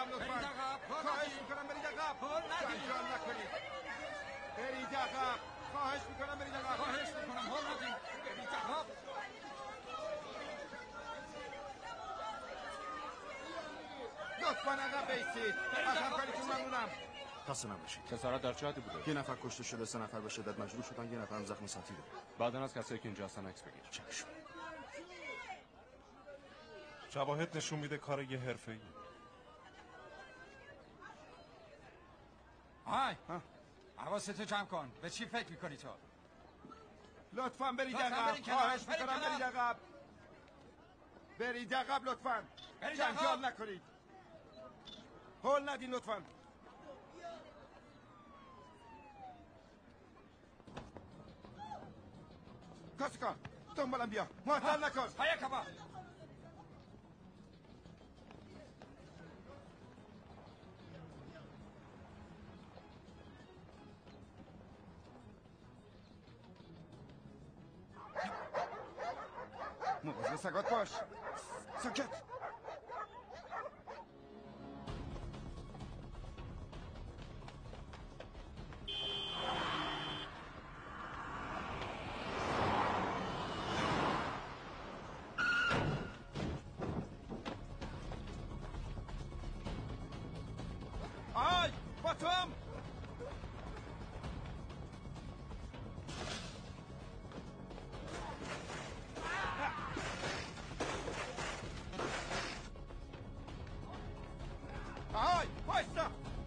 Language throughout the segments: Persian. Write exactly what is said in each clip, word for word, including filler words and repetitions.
عقب لطفاً. خواهش میکنم برید عقب. جنجال نکنید. برید عقب. خواهش میکنم برید عقب. خواهش میکنم هول ندید. برید عقب. لطفاً عقب بیستید. از همکاریتون ممنونم. خسته نباشید. خسارت در چه بوده؟ یه نفر کشته شده، سه نفر به شدت مجروح شدن، یه نفر هم زخم سطحی داره. بعدن از کسایی که اینجا هستن عکس بگیر. چشم. شواهد نشون میده کار یه حرفه‌ای. های حواستو جمع کن. به چی فکر میکنی تو؟ لطفاً برید عقب. خواهش میکنم برید عقب. برید عقب لطفاً. جنجال نکنید. هول ندین لطفاً. کاسکا دنبالم بیا. معطل نکن. هیا کبا. مواظب سگات باش. ساکت. آی باتوم. آی بایستا.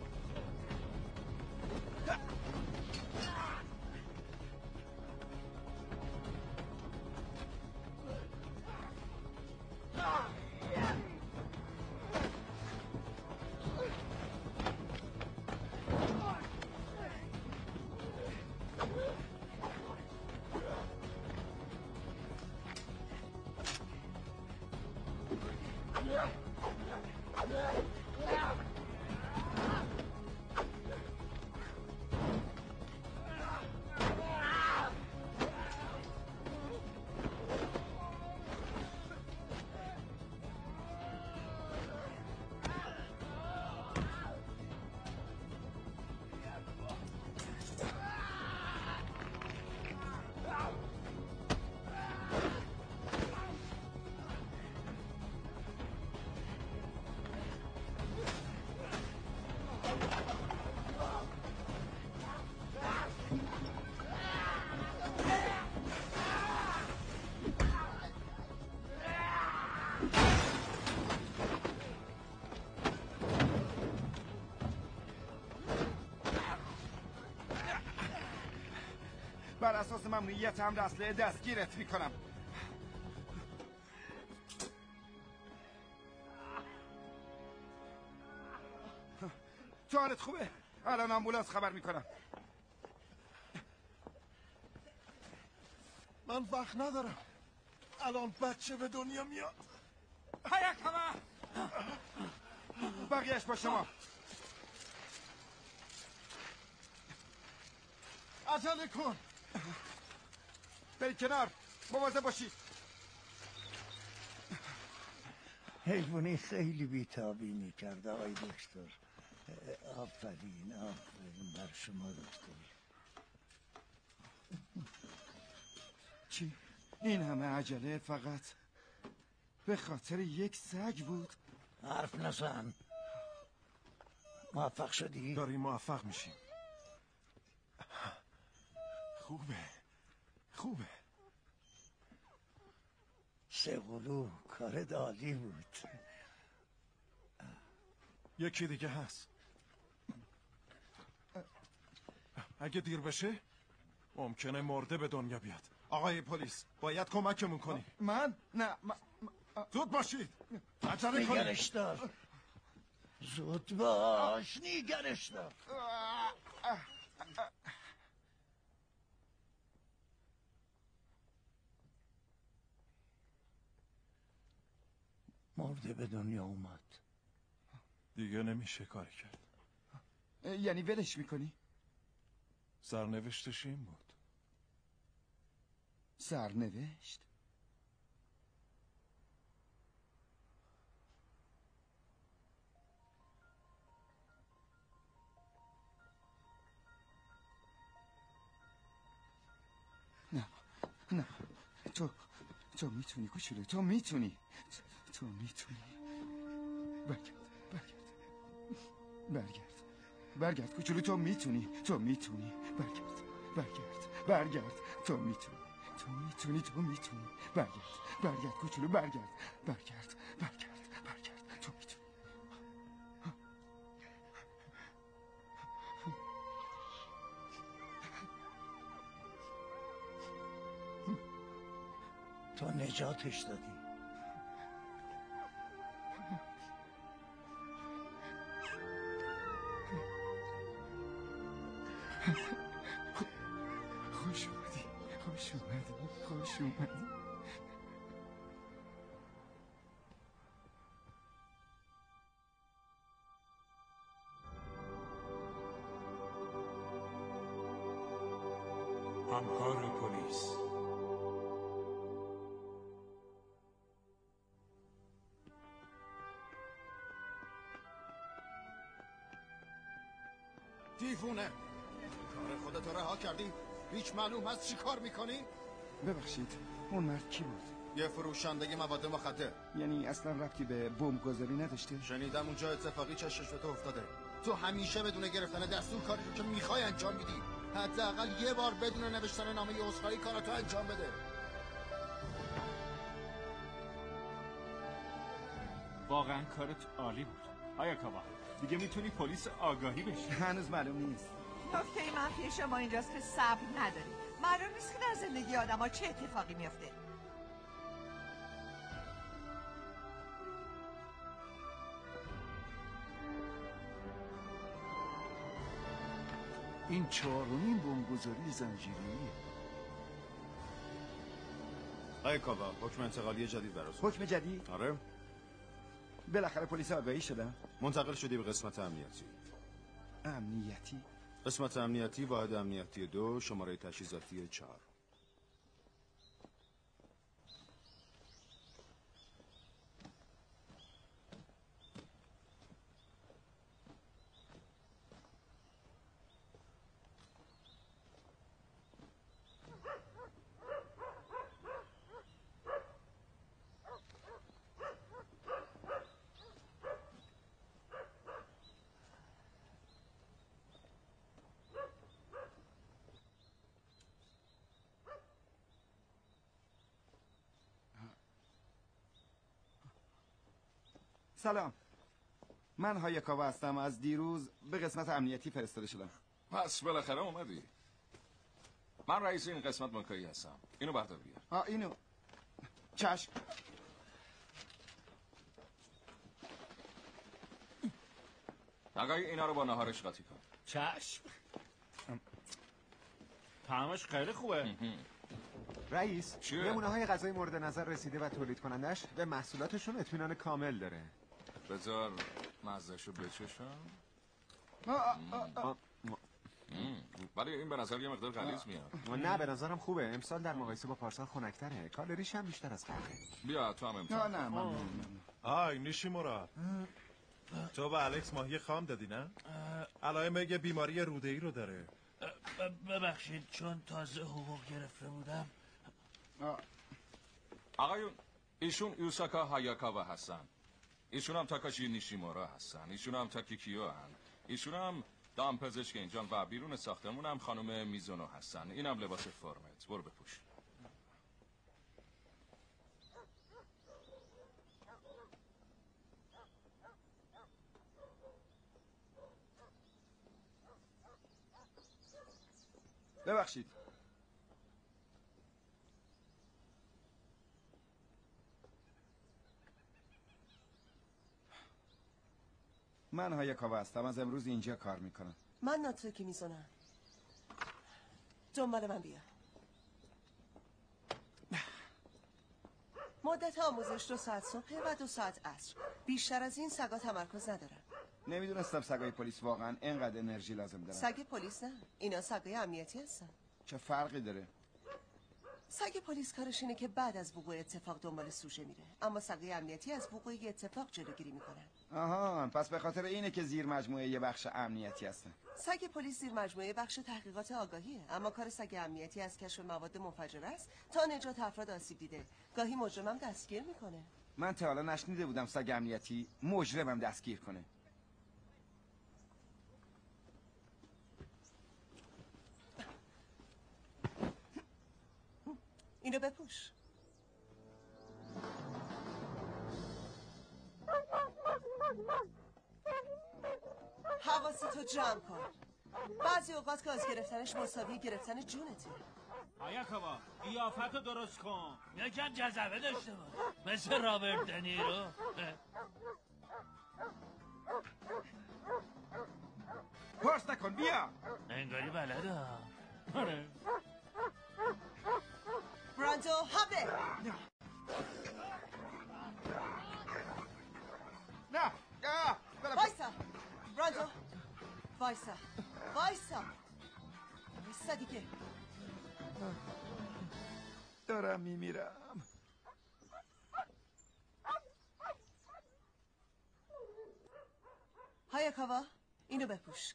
بر اساس ممنوعیت هم اسلحه دستگیرت میکنم. تو حالت خوبه؟ الان آمبولانس خبر میکنم. من وقت ندارم. الان بچه به دنیا میاد. هیا کما. بقیهش با شما. عجله کن. برید کنار. مواظب باشید. حیوانی خیلی بیتابی میکرد آقای دکتر. آفرین آفرین بر شما دکتر. چی؟ این همه عجله فقط به خاطر یک سگ بود؟ حرف نزن. موفق شدی؟ داریم موفق میشیم. خوبه خوبه. سهولو کار دادی بود. یکی دیگه هست. اگه دیر بشه ممکنه مرده به دنیا بیاد. آقای پلیس باید کمکمون کنی. من؟ نه من... زود باشید. عجله کنید. نگرش دار. زود باش. نگرش دار. مرده به دنیا اومد. دیگه نمیشه کاری کرد. یعنی ولش میکنی؟ سرنوشتش این بود. سرنوشت؟ نه تو تو میتونی کوچولو، تو میتونی، تو میتونی. برگرد برگرد برگرد برگرد کوچولو، تو میتونی، تو میتونی. برگرد برگرد برگرد تو میتونی، تو میتونی، تو میتونی. برگرد برگرد کوچولو، برگرد برگرد برگرد برگرد تو میتونی. تو نجاتش دادی. خوش اومدی، خوش اومدی، خوش اومدی. همکار پلیس. دیوونه، کار خودتو رها کردی؟ هیچ معلوم هست چی کار میکنی؟ ببخشید اون مرد کی بود؟ یه فروشنده مواد مخدر. یعنی اصلا ربطی به بمب گذاری نداشته؟ شنیدم اونجا اتفاقی چشش به تو افتاده. تو همیشه بدون گرفتن دستور کاری رو که میخوای انجام میدی. حداقل یه بار بدون نوشتن نامه عذرخواهی کاراتو انجام بده. واقعا کارت عالی بود هایاکاوا. دیگه میتونی پلیس آگاهی بشی. هنوز معلوم نیست. نکته منفی شما اینجاست که صبر نداری. معلوم نیست که در زندگی آدم ها چه اتفاقی میفته. این چهارمین بمبگذاری زنجیره‌ایه. آقای کاوا، حکم انتقالی جدید براست. حکم جدید؟ آره. بالاخره پلیس آگاهی شدن؟ منتقل شدی به قسمت امنیتی. امنیتی؟ قسمت امنیتی، واحد امنیتی دو، شماره تجهیزاتی چهار. سلام، من هایاکاوا هستم. از دیروز به قسمت امنیتی فرستاده شدم. پس بالاخره اومدی. من رئیس این قسمت مکایی هستم. اینو بردار بیار. آه اینو چشم. آقای اینا رو با نهارش قاطی کن. چشم. طعمش خیلی خوبه. رئیس، چیه؟ نمونه های غذای مورد نظر رسیده و تولید کنندش به محصولاتشون اطمینان کامل داره. بذار مزهشو بچشم. ولی این به نظر یه مقدار غلیظ میاد. نه به نظرم خوبه. امسال در مقایسه با پارسال خنک‌تره. کالریش هم بیشتر از قبله. بیا تو هم امتحان. نه نه ممنون. آی نیشیمورا، تو به الکس ماهی خام دادی نه؟ علائم یه بیماری روده‌ای رو داره. ببخشید چون تازه حقوق گرفته بودم. آقایون، ایشون یوساکا هایاکاوا هستن. ایشون هم تاکاشی نیشیمورا هستن. ایشون هم تاکیکیو هستن. ایشون هم دامپزشک اینجان و بیرون ساختمون هم خانم میزونو هستن. اینم لباس فرمت. برو بپوش. ببخشید. من هایاکاوا هستم. از امروز اینجا کار میکنم. من ناتسوکی میزونم. دنبال من بیا. مدت آموزش دو ساعت صبح و دو ساعت عصر. بیشتر از این سگا تمرکز ندارن. نمیدونستم سگای پلیس واقعا اینقدر انرژی لازم دارن. سگ پلیس نه، اینا سگای امنیتی هستن. چه فرقی داره؟ سگ پلیس کارش اینه که بعد از وقوع اتفاق دنبال سوژه میره، اما سگای امنیتی از وقوع اتفاق جلوگیری میکنن. آها، پس به خاطر اینه که زیر مجموعه یه بخش امنیتی هستن. سگ پلیس زیر مجموعه بخش تحقیقات آگاهیه، اما کار سگ امنیتی از کشف مواد منفجره است تا نجات افراد آسیب دیده. گاهی مجرمم دستگیر میکنه. من تا حالا نشنیده بودم سگ امنیتی مجرمم دستگیر کنه. اینو بپوش. حواستو جمع کن. بعضی اوقات گاز گرفتنش مساوی گرفتن جونته. آیاکاوا قیافتو درست کن، یکم جذبه داشته باش، مثل رابرت دنیرو. پرس نکن، بیا. انگاری بلده. آره. براندو حمله. نه نه وایسا براندو، وایسا وایسا وایسا دیگه. دارم میمیرم. هایاکاوا اینو بپوش.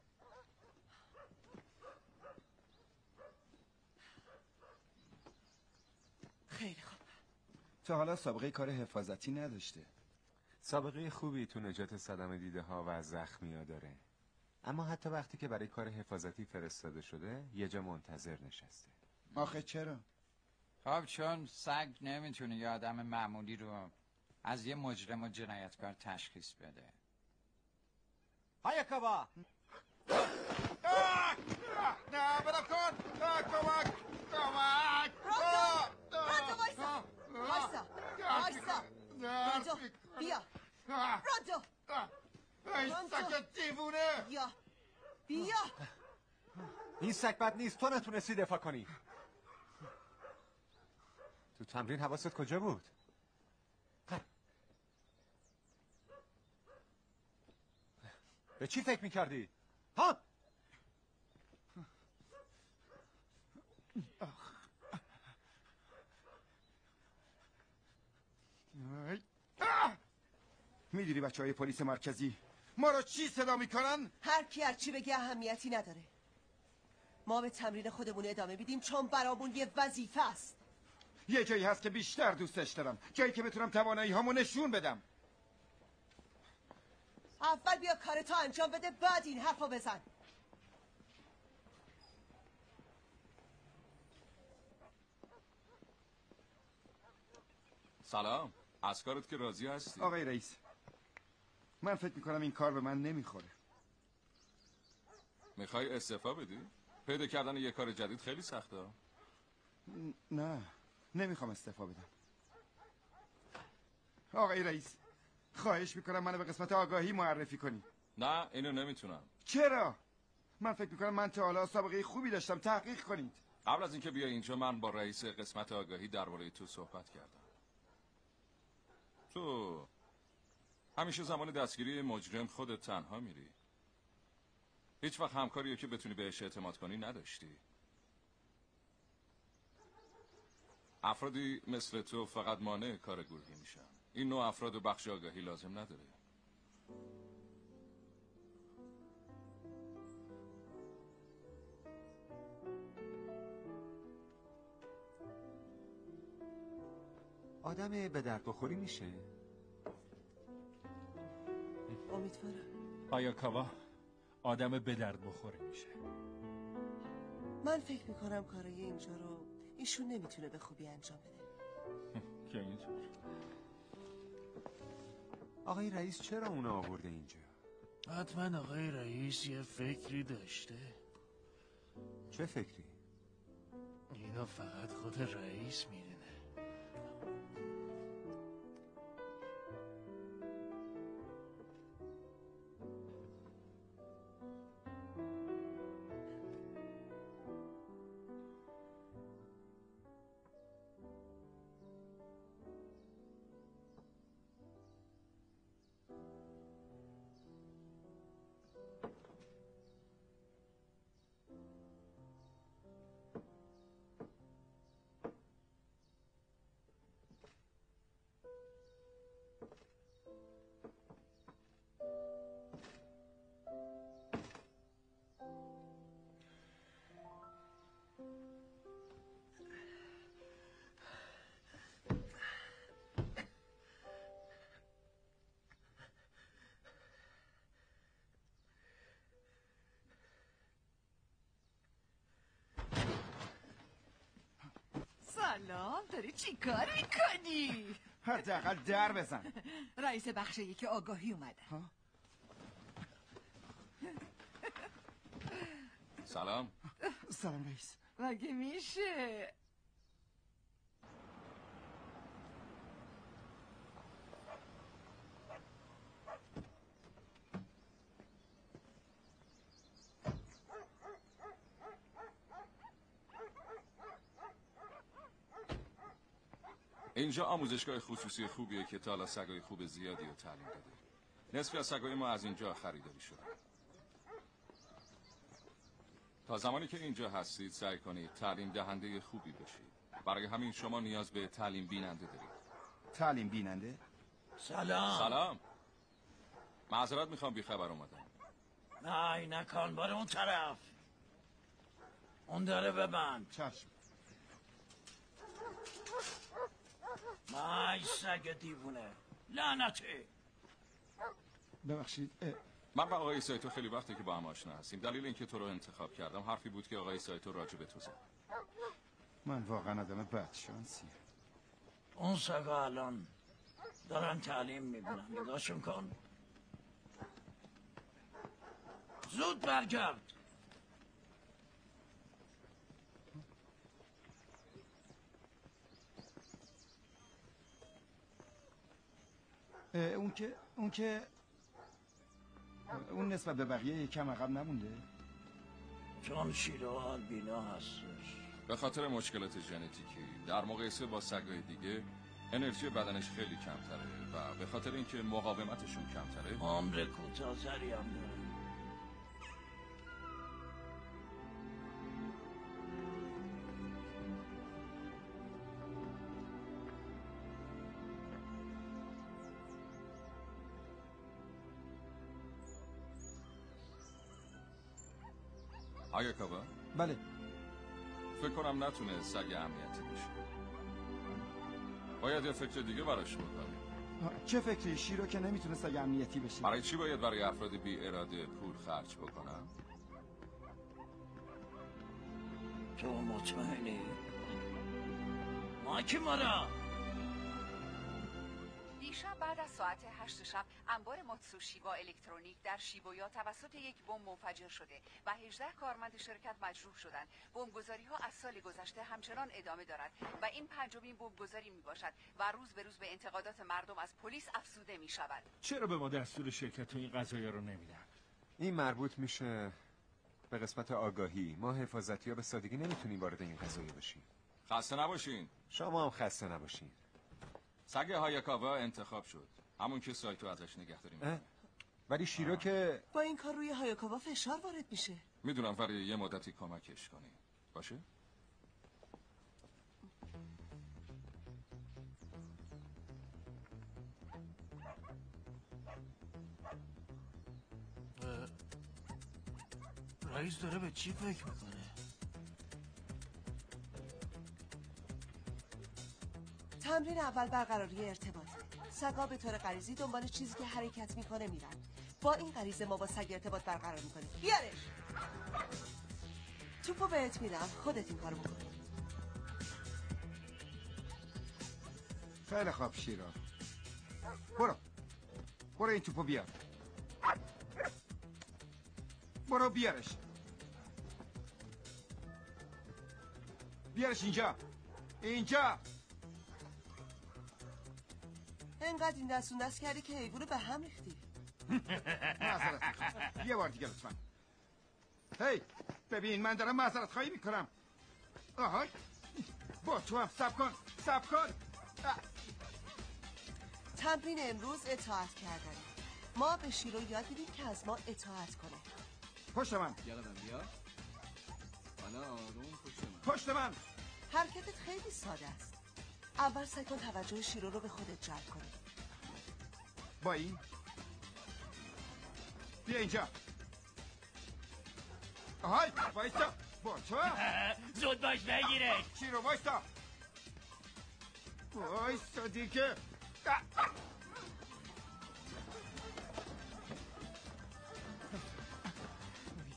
خیلی خوب. تا حالا سابقه کار حفاظتی نداشته. سابقه خوبی تو نجات صدمه دیده ها و زخمی ها داره. اما حتی وقتی که برای کار حفاظتی فرستاده شده یه جا منتظر نشسته. آخه چرا؟ خب چون سگ نمیتونه یه آدم معمولی رو از یه مجرم و جنایتکار تشخیص بده. هایاکاوا نه بلا کن. کمک کمک. براندو وایسا وایسا وایسا. براندو بیا. براندو ای سگ دیوونه. بیا بیا. این سگ بد نیست، تو نتونستی دفاع کنی. تو تمرین حواست کجا بود؟ به چی فکر میکردی؟ ها؟ میدونی بچه های پلیس مرکزی ما رو چی صدا میکنن؟ هر کی هر چی بگه اهمیتی نداره. ما به تمرین خودمون ادامه میدیم چون برامون یه وظیفه است. یه جایی هست که بیشتر دوستش دارم، جایی که بتونم توانایی هامو نشون بدم. اول بیا کارتو انجام بده بعد این حرفو بزن. سلام، از کارت که راضی هستی؟ آقای رئیس، من فکر میکنم این کار به من نمیخوره. میخوای استعفا بدی؟ پیدا کردن یه کار جدید خیلی سخته. نه، نمیخوام استعفا بدم. آقای رئیس، خواهش میکنم منو به قسمت آگاهی معرفی کنی. نه، اینو نمیتونم. چرا؟ من فکر میکنم من تا حالا سابقه خوبی داشتم، تحقیق کنید. قبل از اینکه بیای اینجا من با رئیس قسمت آگاهی درباره تو صحبت کردم. تو همیشه زمان دستگیری مجرم خودت تنها میری. هیچ وقت همکاریو که بتونی بهش اعتماد کنی نداشتی. افرادی مثل تو فقط مانع کار گروهی میشن. این نوع افراد و بخش آگاهی لازم نداره. آدم به درد بخوری میشه؟ امیدوارم. آیاکاوا آدم به درد بخوری میشه. من فکر میکنم کارای اینجا رو ایشون نمیتونه به خوبی انجام بده. که اینطور. آقای رئیس چرا اونو آورده اینجا؟ حتما آقای رئیس یه فکری داشته. چه فکری؟ اینو فقط خود رئیس میدونه. سلام، داری چی کار میکنی؟ حداقل در بزن. رئیس بخش یکی آگاهی اومده. سلام. سلام رئیس. مگه میشه؟ اینجا آموزشگاه خصوصی خوبیه که تا حالا سگای خوب زیادی رو تعلیم داده. نصفی از سگای ما از اینجا خریداری شدن. تا زمانی که اینجا هستید سعی کنید تعلیم دهنده خوبی بشید. برای همین شما نیاز به تعلیم بیننده دارید. تعلیم بیننده؟ سلام. سلام. معذرت میخوام بی خبر اومدم. نه نکن بار اون طرف. اون داره ببند. چشم. مای سگ دیوونه. لعنتی. ببخشید. من و آقای سایتو خیلی وقته که با هم آشنا هستیم. دلیل اینکه تو رو انتخاب کردم حرفی بود که آقای سایتو راجع به تو زد. من واقعا آدم بدشانسیه. اون سگا الان دارن تعلیم میبینن. نگاهشون کن. زود برگرد. اون که اون که اون نسبت به بقیه یکم عقب نمونده؟ چون شیرو آلبینا هستش. به خاطر مشکلات ژنتیکی در مقایسه با سگای دیگه انرژی بدنش خیلی کمتره و به خاطر اینکه مقاومتشون کمتره عمر کوتاه‌تری هم داره. هایاکاوا؟ بله. فکر کنم نتونه سگ امنیتی بشه. باید یه فکر دیگه براش بکنیم. چه فکری؟ شیرو که نمیتونه سگ امنیتی بشه. برای چی باید برای افراد بی اراده پول خرج بکنم؟ تو مطمئنی؟ ما که مرا دیشب بعد از ساعت هشت شب انبار ماتسوشیبا الکترونیک در شیبویا توسط یک بمب منفجر شده و هجده کارمند شرکت مجروح شدند. بمبگذاری ها از سال گذشته همچنان ادامه دارد و این پنجمین بمبگذاری می باشد و روز به روز به انتقادات مردم از پلیس افزوده می شود. چرا به ما دستور شرکت و این قضایا رو نمیدن؟ این مربوط میشه به قسمت آگاهی. ما حفاظتی ها به سادگی نمیتونیم وارد این قضایا بشیم. خسته نباشین. شما هم خسته نباشین. سگ هایاکاوا انتخاب شد، همون که سایتو ازش نگهداری میکنه. ولی شیرو آه. که با این کار روی هایاکاوا فشار وارد میشه. میدونم ولی یه مدتی کمکش کنی باشه؟ رئیس داره به چی فکر میکنه؟ تمرین اول برقراری ارتباط. سگا به طور غریزی دنبال چیزی که حرکت میکنه میرن. با این غریزه ما با سگ ارتباط برقرار میکنیم. بیارش. توپو بهت میدم، خودت این کارو بکن. خیلی خوب شیرا. برو. برو این توپو بیار. برو بیارش. بیارش اینجا. اینجا. انقدر این دستون دست کردی که حیوانو به هم ریختی. معذرت میخوام. یه بار دیگه لطفا. هی ببین من دارم معذرت خواهی میکنم. آهای با تو هم صبر کن صبر کن. تمرین امروز اطاعت کردن. ما به شیرو یاد میدیم که از ما اطاعت کنه. پشت من. یادم بیا. حالا آروم پشت من. پشت من. حرکتت خیلی ساده است. اول سعی کن توجه شیرو رو به خودت جلب کنی. با این بیا اینجا. آهای وایستا. با تو زود باش بگیرش. شیرو وایستا. وایستا دیگه.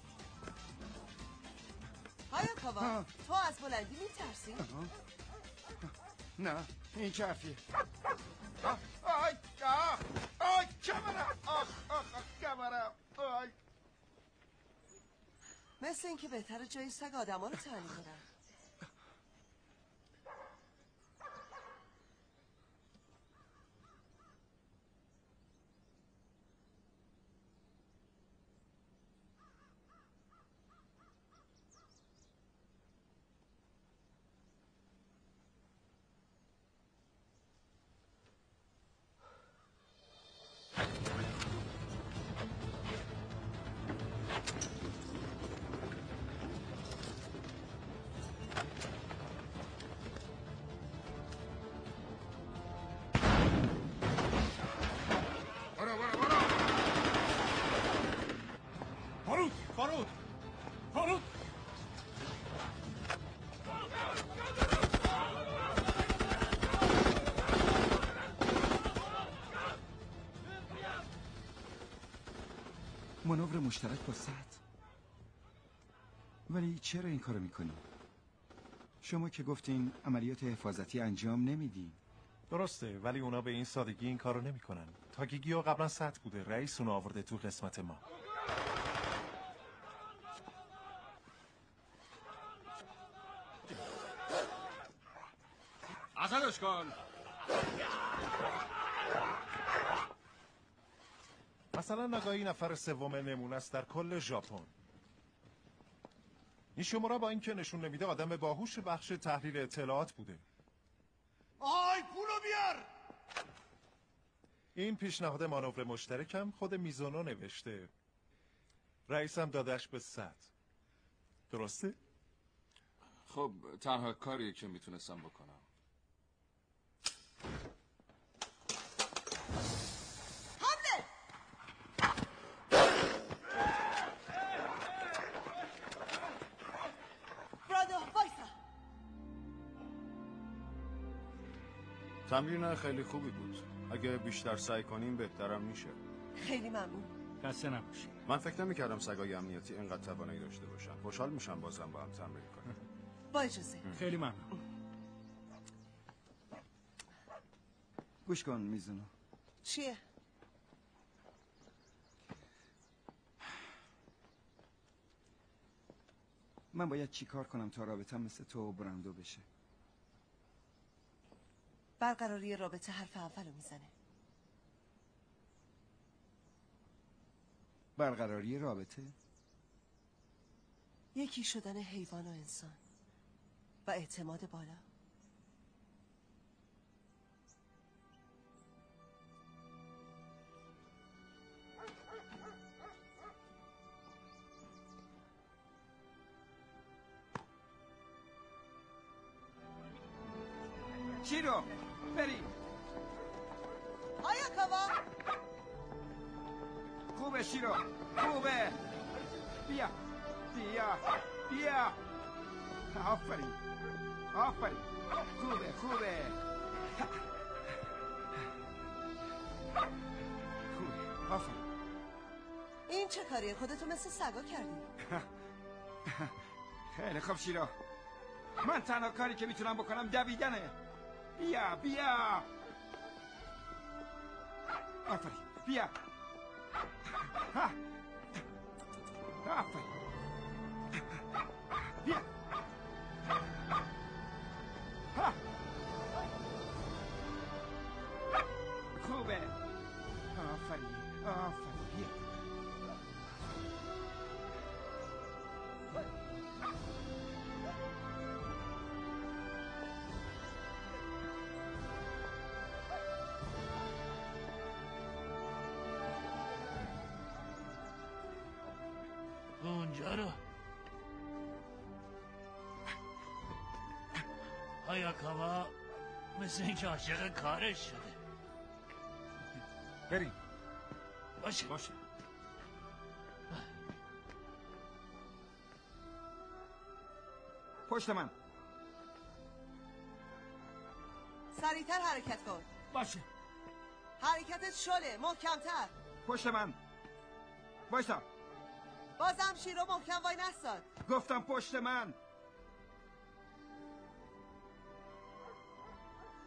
هایاکاوا تو از بلندی میترسی؟ نه این چه حرفیه؟ آه آی آه آی کمرم آه آه کمرم آی. مثل اینکه بهتره جای سگ آدم ها رو تعلیم کنن. مانور مشترک با سطح. ولی چرا این کارو میکنی؟ شما که گفتین عملیات حفاظتی انجام نمیدین. درسته، ولی اونا به این سادگی این کارو نمیکنن. تاگیگیو قبلا سطح بوده، رئیس اونو آورده تو قسمت ما. ازدش کن. مثلا ناگاهی نفر سوم نمونه است در کل ژاپن. نیشیمورا با اینکه نشون نمیده آدم باهوش بخش تحلیل اطلاعات بوده. آی پولو بیار. این پیشنهاد مانور مشترکم خود میزونو نوشته. رئیسم دادش به صد. درسته؟ خب تنها کاری که میتونستم بکنم. تمرین خیلی خوبی بود. اگه بیشتر سعی کنیم بهترم میشه. خیلی ممنون. خسته نباشی. من فکر نمی‌کردم سگای امنیتی اینقدر توانایی داشته باشن. خوشحال میشم بازم با هم تمرین کنیم. با اجازه. خیلی ممنون. گوش کن میزونو. چیه؟ من باید چی کار کنم تا رابطم مثل تو و براندو بشه؟ برقراری رابطه حرف اولو میزنه. برقراری رابطه؟ یکی شدن حیوان و انسان و اعتماد بالا. شیرو بری. آیا کاوا؟ خوبه شیرو خوبه. بیا بیا بیا. آفرین آفرین. خوبه خوبه خوبه آفرین. این چه کاریه؟ خودتو مثل سگا کردی. خیلی خوب شیرو. من تنها کاری که میتونم بکنم دویدنه. بیا بیا. آفرین بیا. آفرین بیا. خوبه. آفرین آفرین بیا. اونجا رو هایاکاوا مثل اینکه عاشق کارش شده. بریم. باشه باشه. پشت من. سریعتر حرکت کن. باشه. حرکتت شله. محکمتر. پشت من. بایستا. بازم شیرو محکم وای نستاد. گفتم پشت من.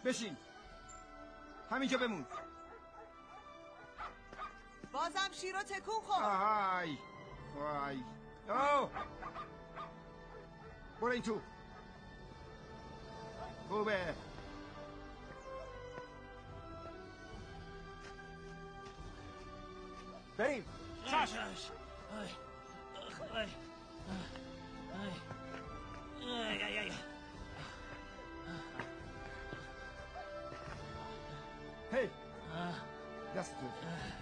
بشین. همینجا بمون. بازم شیرو تکون خورد. آهای وای. او برو این تو. خوبه. بریم. چش. هی دست تو.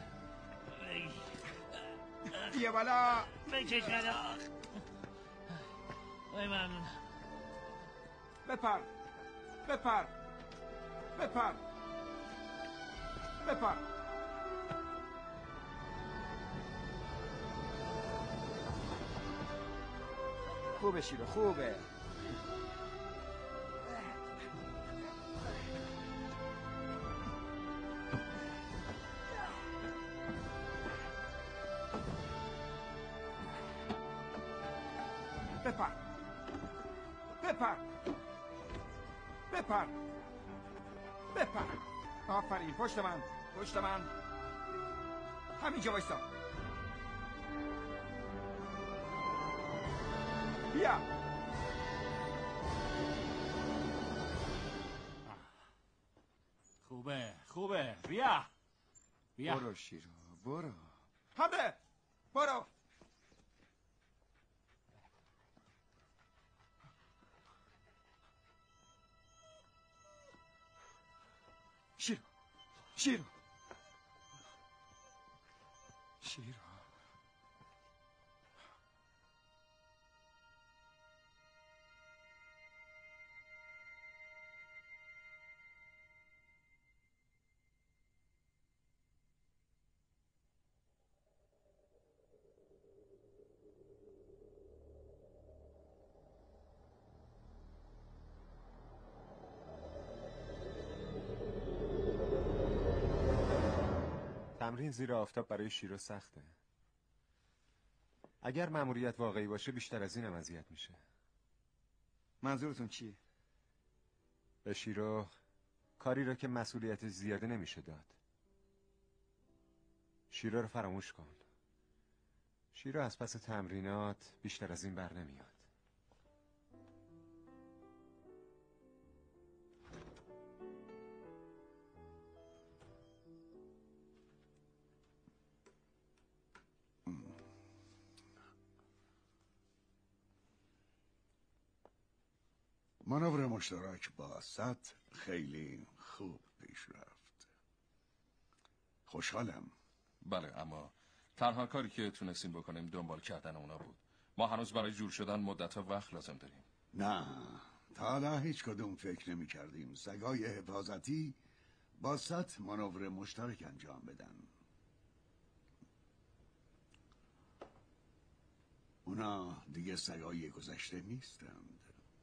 بیا بالا. بکش بالا. وای ممنون. بپر بپر بپر بپر. خوبه شیرو خوبه. بپر بپر بپر بپر. آفرین. پشت من پشت من. همینجا وایسا. بیا. خوبه خوبه. بیا بیا. برو شیرو برو. حمله. برو. شیرو شیرو شیرو. تمرین زیر آفتاب برای شیرو سخته. اگر مأموریت واقعی باشه بیشتر از اینم اذیت میشه. منظورتون چیه؟ به شیرو کاری رو که مسئولیت زیاده نمیشه داد. شیرو رو فراموش کن. شیرو از پس تمرینات بیشتر از این بر نمیاد. مانور مشترک با سطح خیلی خوب پیش رفت. خوشحالم. بله، اما تنها کاری که تونستیم بکنیم دنبال کردن اونا بود. ما هنوز برای جور شدن مدت وقت لازم داریم. نه، تا حالا هیچ کدوم فکر نمی کردیم سگای حفاظتی با سطح مانور مشترک انجام بدن. اونا دیگه سگای گذشته نیستند.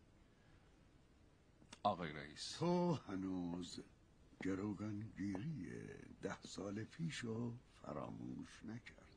آقای رئیس، تو هنوز گروگانگیری ده سال پیشو فراموش نکرده.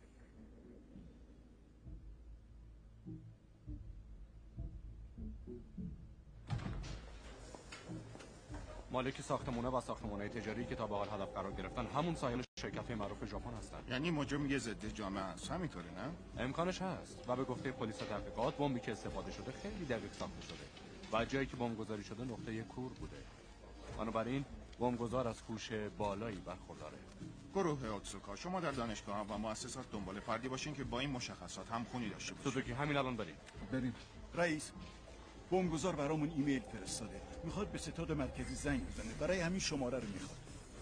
مالک ساختمونه و ساختمان‌های تجاری که تا به حال هدف قرار گرفتن همون ساحل شرکت معروف ژاپن هستن. یعنی مجرم یه ضد جامعه است، همینطوره نه؟ امکانش هست و به گفته پلیس تحقیقات بمبی که استفاده شده خیلی دقیق ساخته شده و جایی که بمب گذاری شده نقطه کور بوده. بنابراین بمبگذار از هوش بالایی برخورداره. گروه اوتسوکا، شما در دانشگاه و مؤسسات دنبال فردی باشین که با این مشخصات هم خونی داشته باشه. سوزوکی، همین الان بریم. بریم. رئیس، بمبگذار برامون ایمیل فرستاده. میخواد به ستاد مرکزی زنگ بزنه. برای همین شماره رو میخواد.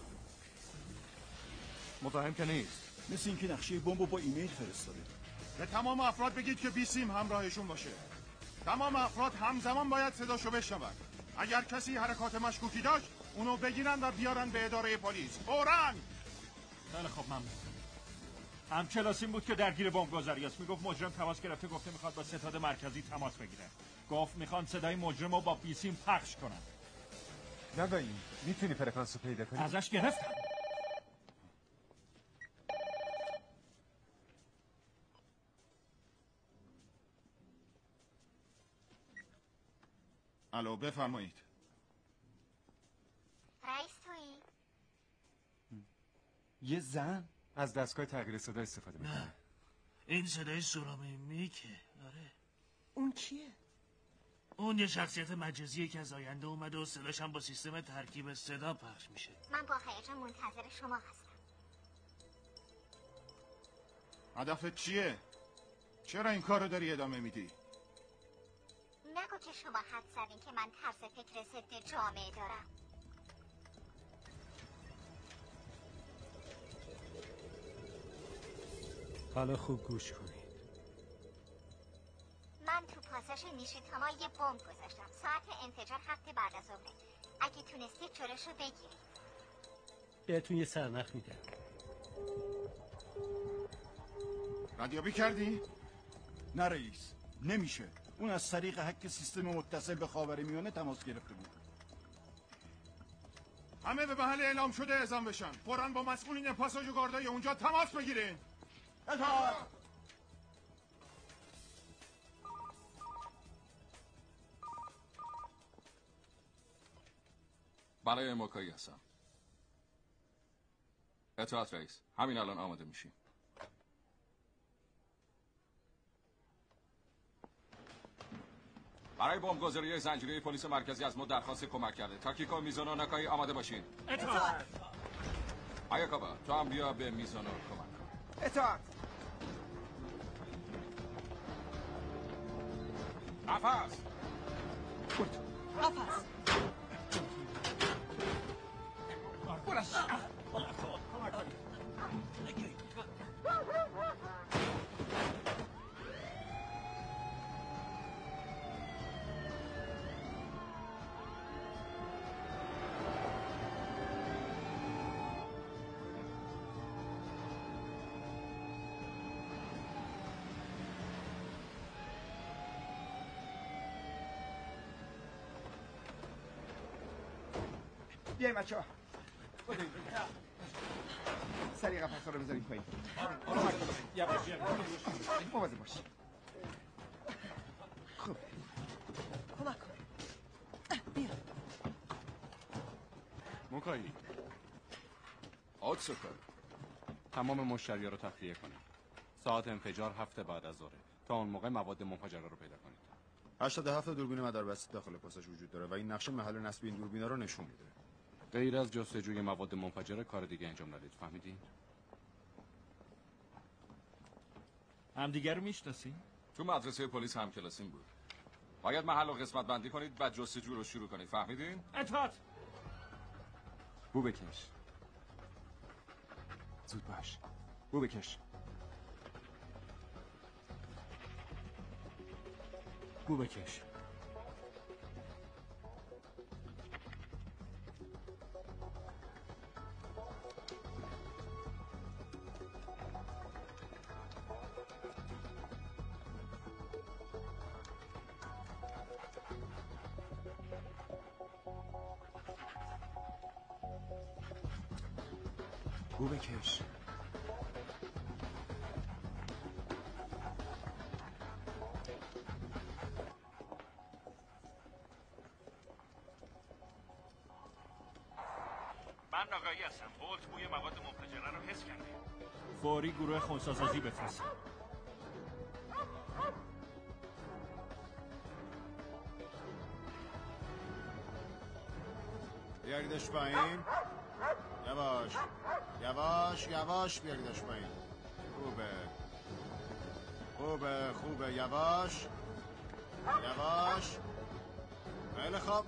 متهم که نیست. مثل اینکه نقشه بمب با ایمیل فرستاده. به تمام افراد بگید که بیسیم همراهشون باشه. تمام افراد همزمان باید صداشو بشنون. اگر کسی حرکات مشکوکی داشت، اونو بگیرن و بیارن به اداره پلیس. فوراً! خیلی خب، ممنون. همکلاسیم بود که درگیر بمبگذاری است. میگفت مجرم تماس گرفته، گفته میخواد با ستاد مرکزی تماس بگیره. گفت میخوان صدای مجرم رو با بیسیم پخش کنن. نگاهی میتونی فرکانس رو پیدا کنی؟ ازش گرفتم. الو، بفرمایید. یه زن؟ از دستگاه تغییر صدا استفاده میکنه. نه این صدای سورامی میکه. آره. اون کیه؟ اون یه شخصیت مجازیه که از آینده اومده و صداش هم با سیستم ترکیب صدا پخش میشه. من با هیجان منتظر شما هستم. هدفت چیه؟ چرا این کارو داری ادامه میدی؟ نگو که شما حد زدین که من طرز فکر ضد جامعه دارم. حالا خوب گوش کنید. من تو پاساژ نیشیتاما یه بمب گذاشتم. ساعت انفجار هفته بعد از ظهره. اگه تونستید جلوشو بگیرید. بهتون یه سرنخ میدم. ردیابی کردی؟ نه رئیس، نمیشه. اون از طریق هک سیستم متصل به خاورمیانه تماس گرفته بود. همه به محل اعلام شده اعزام بشن. فوراً با مسئولین پاساژ و گاردای اونجا تماس بگیرین. اطاعت. برای موکایی هستم. اطاعت رئیس. همین الان آماده میشیم. برای بمبگذاری زنجیره پلیس مرکزی از ما درخواست کمک کرده. تاکیکو، میزونو، ناکایی آماده باشین. اطاعت. هایاکاوا تو هم بیا به میزونو کمک کن. اطاعت. نفس. نفس. بیاین بچه ها. سریع قفص رو بذاریم پایین. مواظب باش. خوب. کمک کن. بیا. موکایی آتسوکا تمام مشتری‌ها رو تخلیه کنید. ساعت انفجار هفته بعد از ظهر. تا اون موقع مواد منفجره رو پیدا کنید. هشتاد و هفت دوربین مداربسته داخل پاساژ وجود داره و این نقشه محل نصب این دوربینا رو نشون میده. غیر از جستجوی مواد منفجره کار دیگه انجام ندید. فهمیدین؟ همدیگه رو میشناسین؟ تو مدرسه پلیس هم کلاسیم بود. باید محل و قسمت بندی کنید بعد جستجو رو شروع کنید. فهمیدین؟ اطاعت. بو بکش. زود باش. بو بکش. بو بکش. بو بکش. من ناگاهی هستم. بولت بوی مواد منفجره رو حس کرده. فوری گروه خونساسازی بفرستید. بیاریدش پایین. یواش یواش یواش بیاریدش پایین. خوبه خوبه خوبه یواش یواش. خیلی خوب.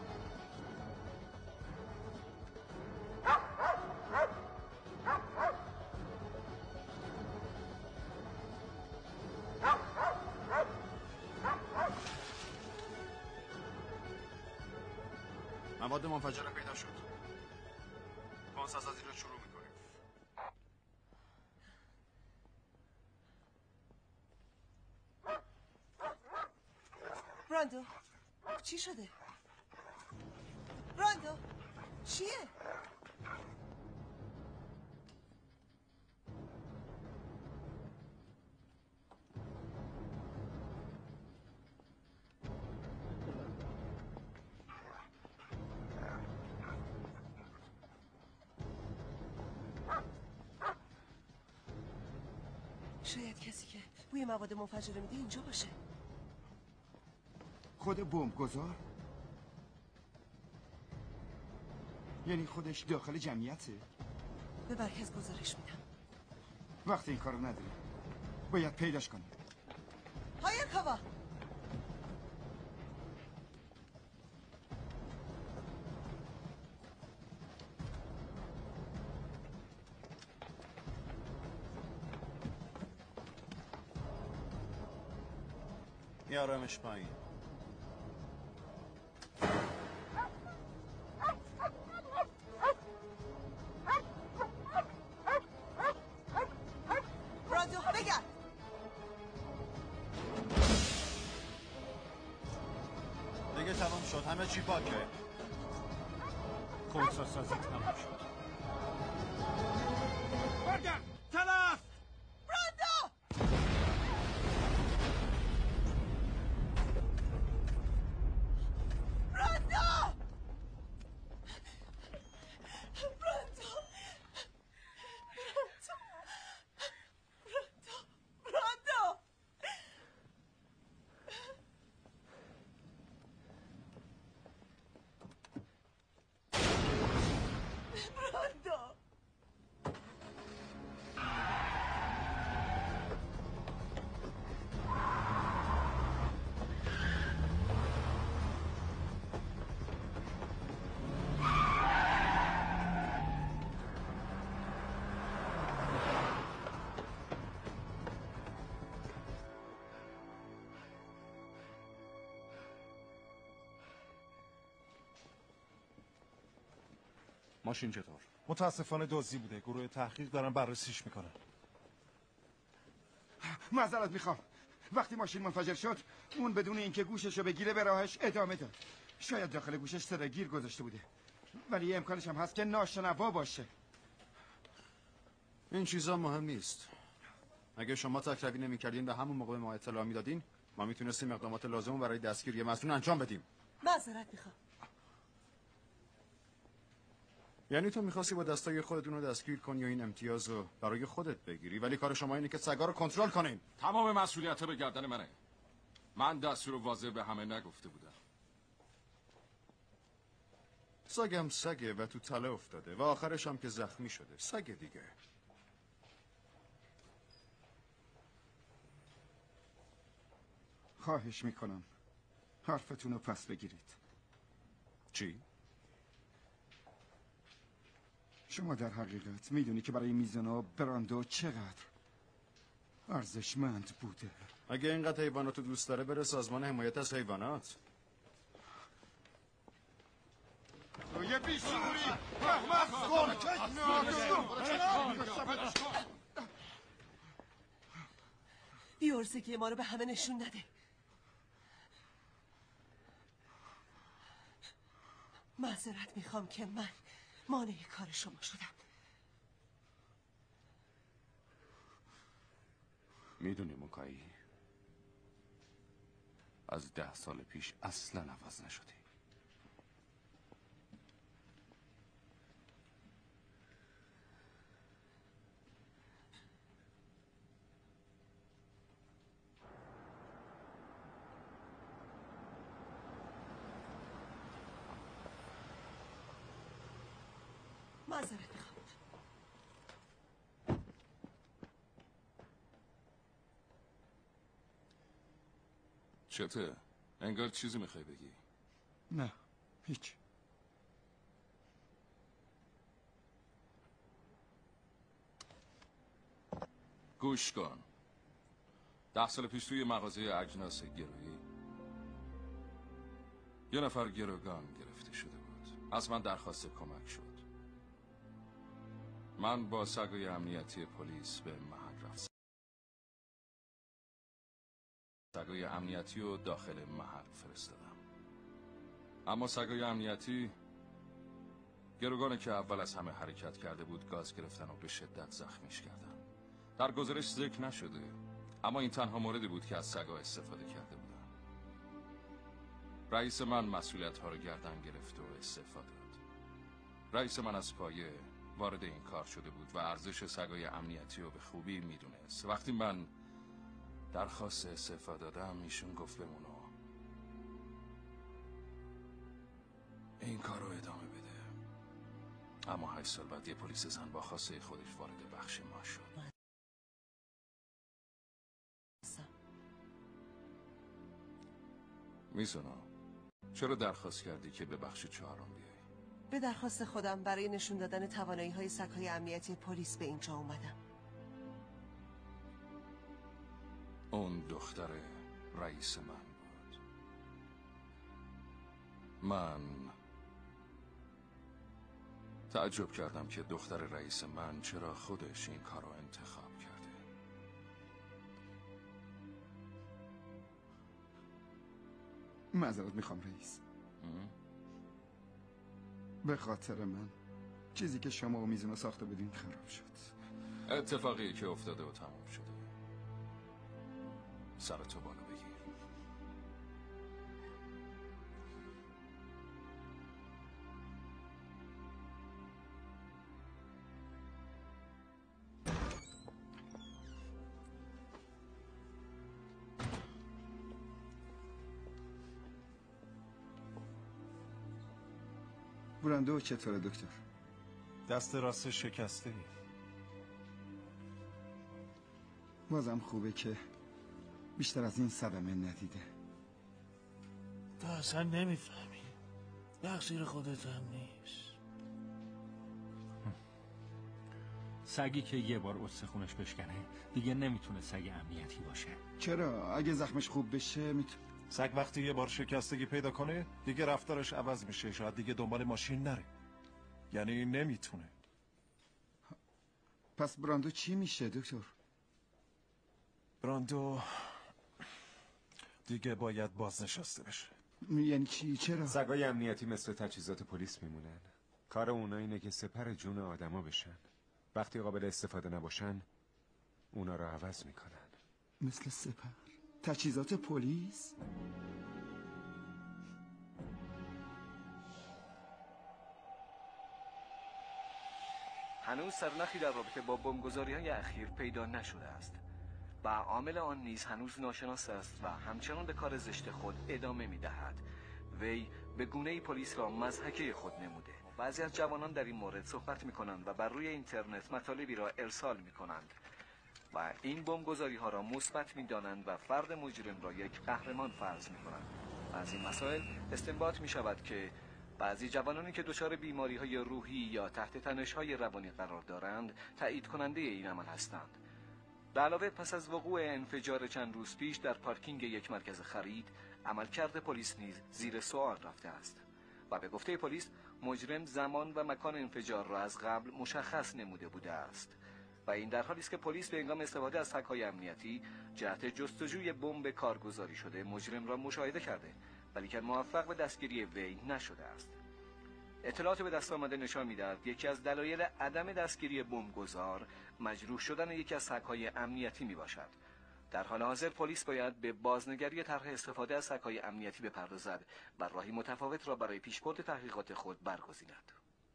مواد منفجره پیدا شد. خونساسازی رو شروع میکنیم. براندو چی شده؟ براندو چیه؟ شاید کسی که بوی مواد منفجره میده اینجا باشه. خود بمبگذار؟ یعنی خودش داخل جمعیته؟ به مرکز گزارش میدم. وقت این کارو نداری. باید پیداش کنیم. هایاکاوا! میارمش پایین. رادیو بگرد. دیگه تمام شد، همه چی پاکه. خونسا سازی تمام شد. برگرد! تلف! براندو! براندو! براندو! براندو! براندو! براندو! ماشین چطور؟ متاسفانه دزدی بوده. گروه تحقیق دارن بررسیش میکنن. معذرت میخوام. وقتی ماشین منفجر شد اون بدون اینکه گوششو بگیره به راهش ادامه داد. شاید داخل گوشش صدای گیر گذاشته بوده، ولی امکانش هم هست که ناشنوا باشه. این چیزا مهم نیست. اگه شما تکروی نمی‌کردین و همون موقع ما اطلاع میدادین، ما میتونستیم اقدامات لازم برای دستگیری مسئول انجام بدیم. معذرت میخوام. یعنی تو میخواستی با دستای خودتون رو دستگیر کنی و این امتیاز رو برای خودت بگیری، ولی کار شما اینه که سگا رو کنترل کنین. تمام مسئولیت به گردن منه. من دستور واضح به همه نگفته بودم. سگم سگه و تو تله افتاده و آخرش هم که زخمی شده. سگ دیگه. خواهش میکنم حرفتون رو پس بگیرید. چی؟ شما در حقیقت میدونی که برای میزونا براندو چقدر ارزشمند بوده. اگه اینقدر حیوانات رو دوست داره بره سازمان حمایت از حیوانات. یه بیشوری! احمق! بیارزگی ما رو به همه نشون نده. معذرت میخوام که من مانع کار شما شدم. میدونی موکایی از ده سال پیش اصلا عوض نشدی. معذرت میخوام. چته؟ انگار چیزی میخوای بگی. نه هیچ. گوش کن. ده سال پیش توی مغازه اجناس گرویی یه نفر گروگان گرفته شده بود. از من درخواست کمک شد. من با سگای امنیتی پلیس به محل رفتم. سگای امنیتی رو داخل محل فرستادم. اما سگای امنیتی گروگانی که اول از همه حرکت کرده بود گاز گرفتن و به شدت زخمیش کردن. در گزارش ذکر نشده، اما این تنها موردی بود که از سگا استفاده کرده بودن. رئیس من مسئولیت ها رو گردن گرفت و استعفا داد. رئیس من از پایه وارد این کار شده بود و ارزش سگای امنیتی رو به خوبی میدونست. وقتی من درخواست استعفا دادم ایشون گفت بمونو این کار رو ادامه بده. اما هشت سال بعد یه پلیس زن با خواسته خودش وارد بخش ما شد. میزونو چرا درخواست کردی که به بخش چهارم بیای؟ به درخواست خودم برای نشون دادن توانایی های سگ‌های امنیتی پلیس به اینجا اومدم. اون دختر رئیس من بود. من تعجب کردم که دختر رئیس من چرا خودش این کار رو انتخاب کرده. معذرت میخوام رئیس. به خاطر من چیزی که شما و میزونو ساخته بودین خراب شد. اتفاقی که افتاده و تمام شده. سرتو بالا بگیر. براندو چطوره دکتر؟ دست راست شکسته ای. بازم خوبه که بیشتر از این صدمه ندیده. تو اصلا نمیفهمی. تقصیر خودت هم نیست. سگی که یه بار استخونش بشکنه دیگه نمیتونه سگ امنیتی باشه. چرا؟ اگه زخمش خوب بشه میتونه. سگ وقتی یه بار شکستگی پیدا کنه دیگه رفتارش عوض میشه. شاید دیگه دنبال ماشین نره. یعنی نمیتونه. پس براندو چی میشه دکتر؟ براندو دیگه باید بازنشسته بشه. یعنی چی؟ چرا؟ سگای امنیتی مثل تجهیزات پلیس میمونن. کار اونا اینه که سپر جون آدما بشن. وقتی قابل استفاده نباشن اونا رو عوض میکنن. مثل سپر؟ تجهیزات پلیس؟ هنوز سرنخی در رابطه با بمبگذاری‌های اخیر پیدا نشده است و عامل آن نیز هنوز ناشناس است و همچنان به کار زشت خود ادامه می‌دهد. وی به گونه‌ای پلیس را مضحکه خود نموده. بعضی از جوانان در این مورد صحبت می‌کنند و بر روی اینترنت مطالبی را ارسال می‌کنند و این بمبگذاری‌ها را مثبت می‌دانند و فرد مجرم را یک قهرمان فرض می‌کنند. از این مسائل استنباط می‌شود که بعضی جوانانی که دچار بیماری‌های روحی یا تحت تنش‌های روانی قرار دارند تایید کننده این عمل هستند. به علاوه پس از وقوع انفجار چند روز پیش در پارکینگ یک مرکز خرید، عملکرد پلیس نیز زیر سوال رفته است و به گفته پلیس مجرم زمان و مکان انفجار را از قبل مشخص نموده بوده است و این در حالی است که پلیس به هنگام استفاده از سگ‌های امنیتی جهت جستجوی بمب کارگزاری شده مجرم را مشاهده کرده ولی که موفق به دستگیری وی نشده است. اطلاعات به دست آمده نشان می‌دهد یکی از دلایل عدم دستگیری بمبگذار مجروح شدن یکی از سگ‌های امنیتی میباشد. در حال حاضر پلیس باید به بازنگری طرح استفاده از سگ‌های امنیتی بپردازد و راهی متفاوت را برای پیشبرد تحقیقات خود برگزیند.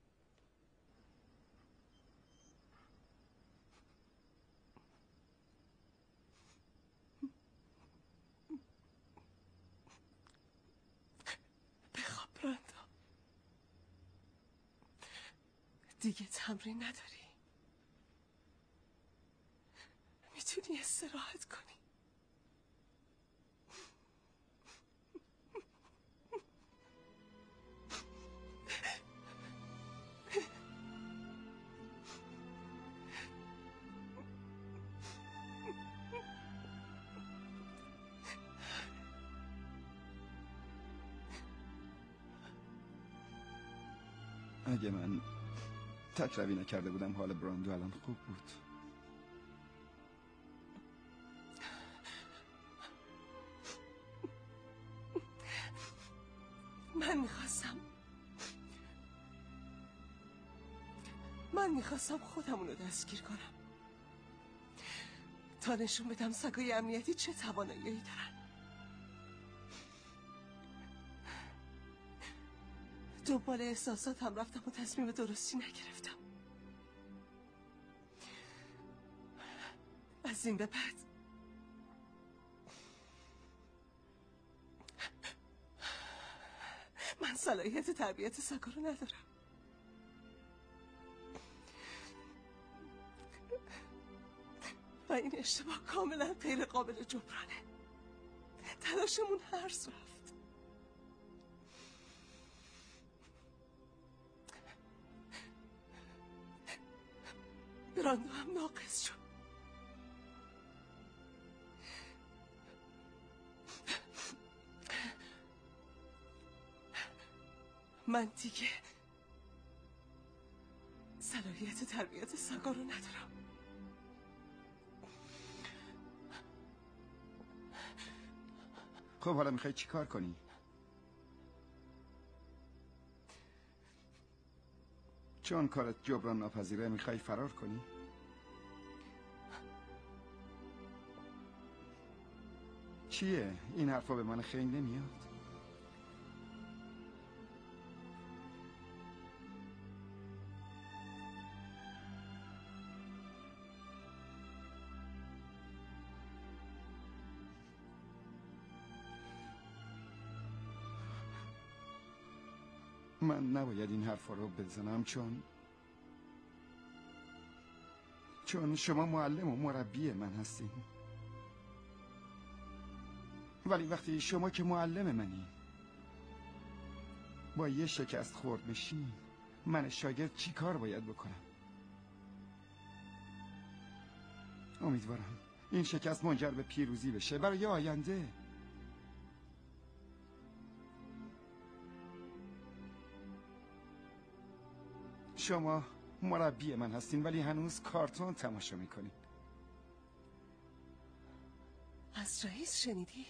بخواب براندو. دیگه تمرین نداری. میتونی استراحت کنی. اگه من تکروی نکرده بودم حال براندو الان خوب بود. من میخواستم من میخواستم خودمونو دستگیر کنم تا نشون بدم سگای امنیتی چه توانایی دارن. دنبال احساساتم رفتم و تصمیم درستی نگرفتم. از این به بعد من صلاحیت تربیت سگا رو ندارم. و این اشتباه کاملا غیر قابل جبرانه. تلاشمون هرس رفت. براندو هم ناقص شد. من دیگه صلاحیت تربیت سگا رو ندارم. خب حالا میخوای چی کار کنی؟ چون کارت جبران ناپذیره میخوای فرار کنی؟ چیه؟ این حرفا به من خیلی نمیاد. من نباید این حرفا رو بزنم چون چون شما معلم و مربی من هستین. ولی وقتی شما که معلم منی با یه شکست خورد میشین، من شاگرد چی کار باید بکنم؟ امیدوارم این شکست منجر به پیروزی بشه برای آینده. شما مربی من هستین ولی هنوز کارتون تماشا میکنین. از رئیس شنیدی؟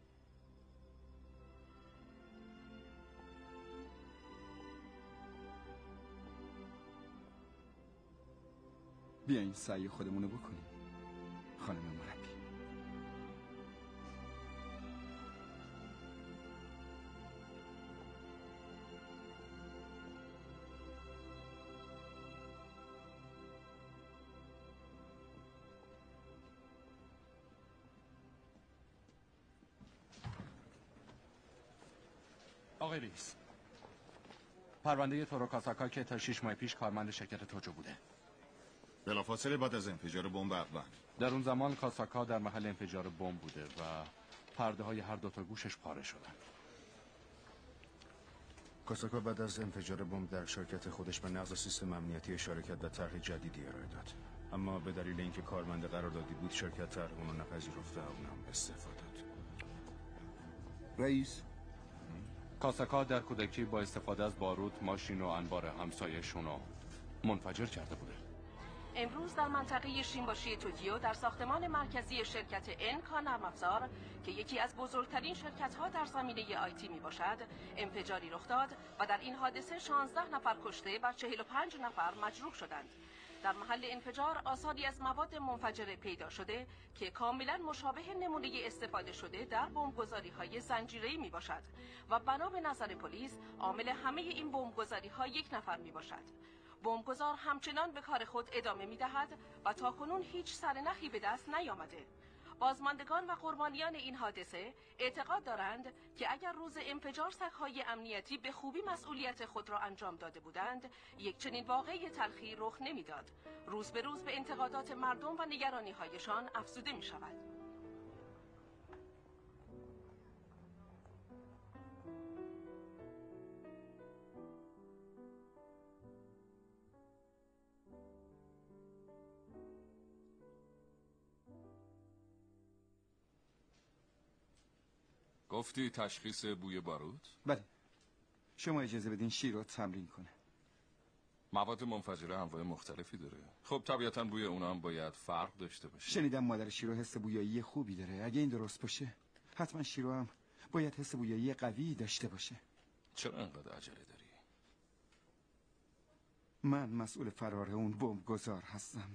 بیاین سعی خودمونو بکنیم خانم مربی. آقای رئیس، پرونده تورو کاساکا که تا شش ماه پیش کارمند شرکت توجو بوده. بلافاصله بعد از انفجار بمب افغان. در اون زمان کاساکا در محل انفجار بمب بوده و پرده های هر دو تا گوشش پاره شدن. کاساکا بعد از انفجار بمب در شرکت خودش به نقض سیستم امنیتی اشاره کرد و طرح جدیدی ارائه داد. اما به دلیل اینکه کارمند قراردادی بود شرکت طرح اون رو نپذیرفته و اونم استعفا داد. رئیس، کاساکا در کودکی با استفاده از باروت ماشین و انبار همسایه‌شون رو منفجر کرده بوده. امروز در منطقه شینباشی توکیو در ساختمان مرکزی شرکت انکا نرم افزار که یکی از بزرگترین شرکت‌ها در زمینه آیتی میباشد، انفجاری رخ داد و در این حادثه شانزده نفر کشته و چهل و پنج نفر مجروح شدند. در محل انفجار آثاری از مواد منفجره پیدا شده که کاملا مشابه نمونه استفاده شده در بمبگذاری‌های زنجیره‌ای میباشد و بنا به نظر پلیس عامل همه این بمبگذاری‌ها یک نفر میباشد. بمبگذار همچنان به کار خود ادامه می‌دهد و تاکنون هیچ سرنخی به دست نیامده. بازماندگان و قربانیان این حادثه اعتقاد دارند که اگر روز انفجار سگ‌های امنیتی به خوبی مسئولیت خود را انجام داده بودند، یک چنین واقعه تلخی رخ نمی‌داد. روز به روز به انتقادات مردم و نگرانی‌هایشان افزوده می‌شود. گفتی تشخیص بوی باروت؟ بله. شما اجازه بدین شیر رو تمرین کنه. مواد منفجره انواع مختلفی داره. خب طبیعتاً بوی اونا هم باید فرق داشته باشه. شنیدم مادر شیرو حس بویایی خوبی داره. اگه این درست باشه حتما شیرو هم باید حس بویایی قوی داشته باشه. چرا انقدر عجله داری؟ من مسئول فرار اون بمبگذار هستم.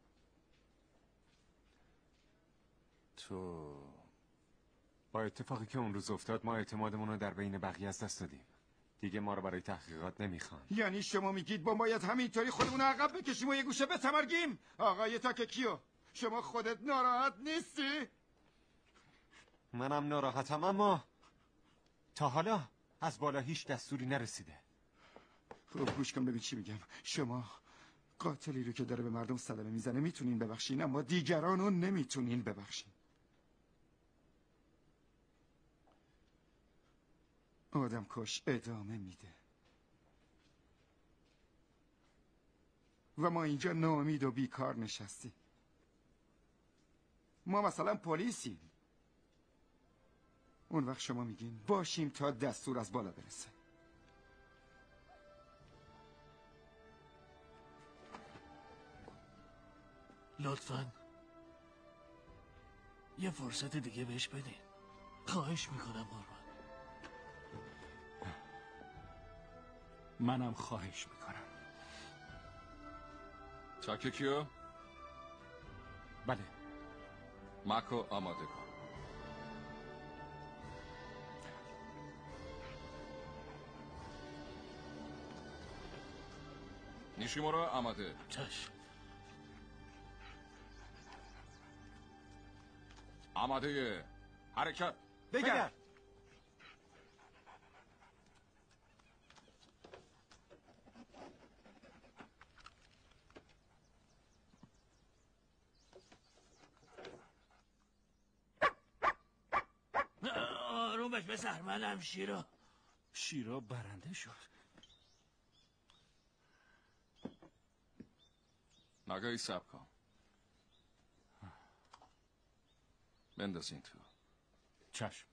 تو با اتفاقی که اون روز افتاد ما اعتمادمون رو در بین بقیه از دست دادیم. دیگه ما رو برای تحقیقات نمیخوان. یعنی شما میگید با باید همینطوری خودمون رو عقب بکشیم و یه گوشه بتمرگیم؟ آقای تاککیو، شما خودت ناراحت نیستی؟ منم ناراحتم، اما تا حالا از بالا هیچ دستوری نرسیده. خب گوش کن ببین چی میگم. شما قاتلی رو که داره به مردم صدمه میزنه میتونین ببخشین، اما دیگران رو نمیتونین ببخشین. آدم کش ادامه میده و ما اینجا ناامید و بیکار نشستیم. ما مثلا پلیسیم. اون وقت شما میگین باشیم تا دستور از بالا برسه. لطفاً یه فرصت دیگه بهش بدین. خواهش میکنم قربان. منم خواهش میکنم. تاکیکیو؟ بله. ماکو آماده کن. نیشیمورا آماده. چشم. آماده. حرکت. بگرد. آروم باش پسر، منم شیرو. شیرو برنده شد. ناگاهی صبر کن. بنداز این تو. چشم.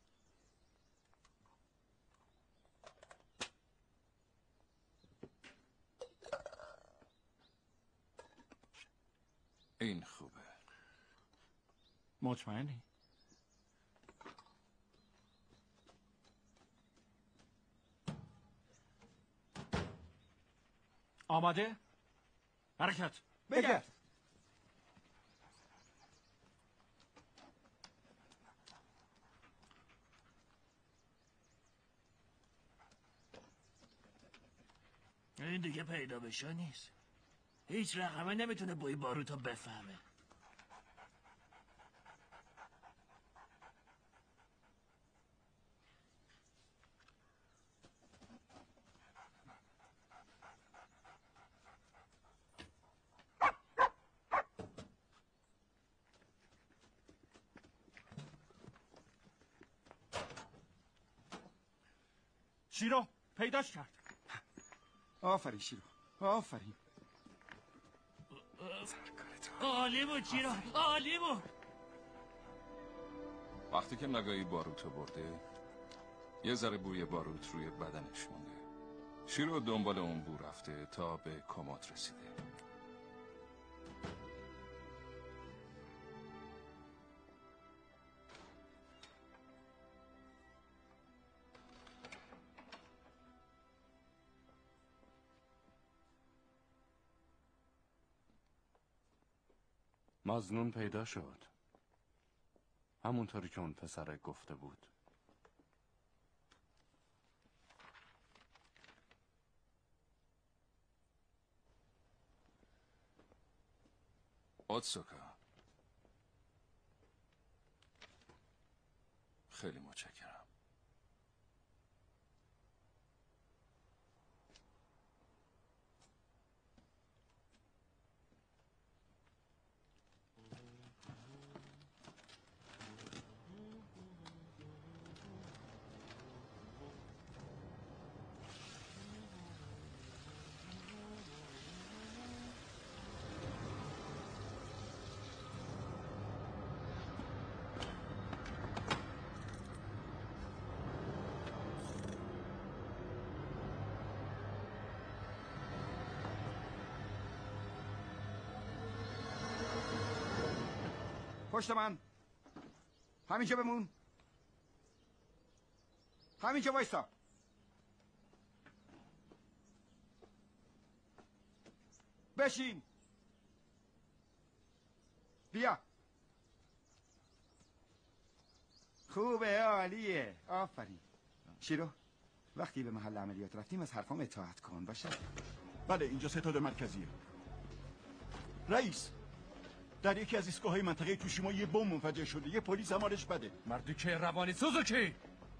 این خوبه. مطمئنی؟ آماده؟ حرکت. بگرد. این دیگه پیدا بشه نیست. هیچ رقمه نمیتونه بوی باروتو بفهمه. شیرو پیداش کرد. آفرین شیرو، آفرین. عالی بود شیرو، عالی بود. وقتی که ناگاهی باروتو برده، یه ذره بوی باروت روی بدنش مونده. شیرو دنبال اون بو رفته تا به کمات رسیده. مظنون پیدا شد، همونطوری که اون پسره گفته بود. اوتسوکا، خیلی متشکرم. پشت من. همینجا بمون. همینجا وایسا. بشین. بیا. خوبه، عالیه، آفرین. شیرو، وقتی به محل عملیات رفتیم از حرفام اطاعت کن باشه. بله، اینجا ستاد مرکزیه. رئیس، در یکی از ایستگاه‌های منطقه توشیما یه بمب منفجر شده. یه پلیس هم حالش بده. مردی که روانی سوزوکی.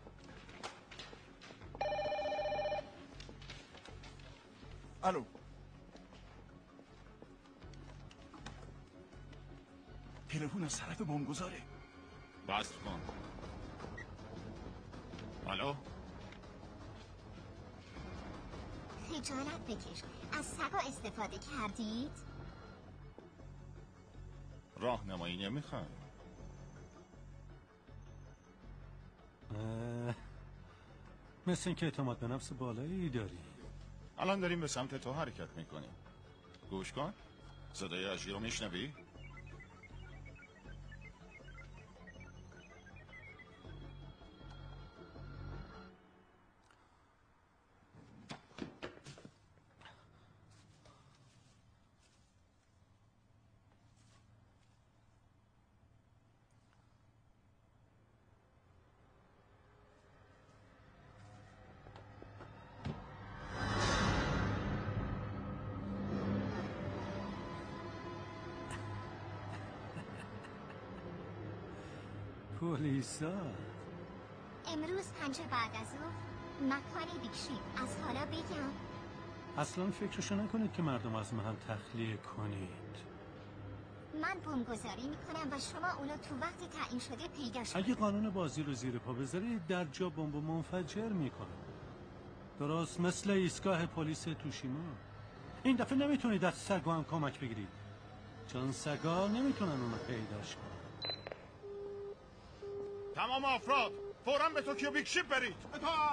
الو. تلفن از طرف بمبگذاره. بس کن. الو. خجالت بکش. از سگا استفاده کردید؟ راهنمایی نمیخوای؟ مثل این که اعتماد به نفس بالایی داری. الان داریم به سمت تو حرکت میکنیم. گوش کن. صدای عجی رو میشنوی؟ پلیسا امروز پنج بعد از ظهر مکان بیکشیپ. از حالا بگم اصلا فکرشو نکنید که مردم از محل تخلیه کنید. من بمبگذاری میکنم و شما اونو تو وقت تعیین شده پیداش کنید. اگه قانون بازی رو زیر پا بذارید در جا بمب منفجر میکنه. درست مثل ایستگاه پلیس توشیما. این دفعه نمیتونید از سگا هم کمک بگیرید چون سگا نمیتونن اونو پیداش کنن. تمام افراد فوراً به توکیو بیگ شیپ برید. اطاعت.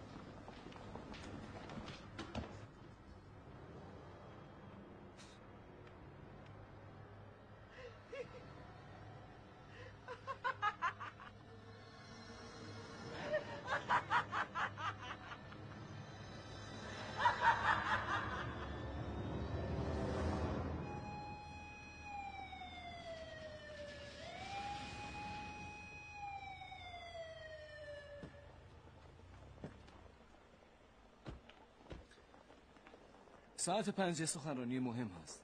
ساعت پنج سخنرانی مهم هست.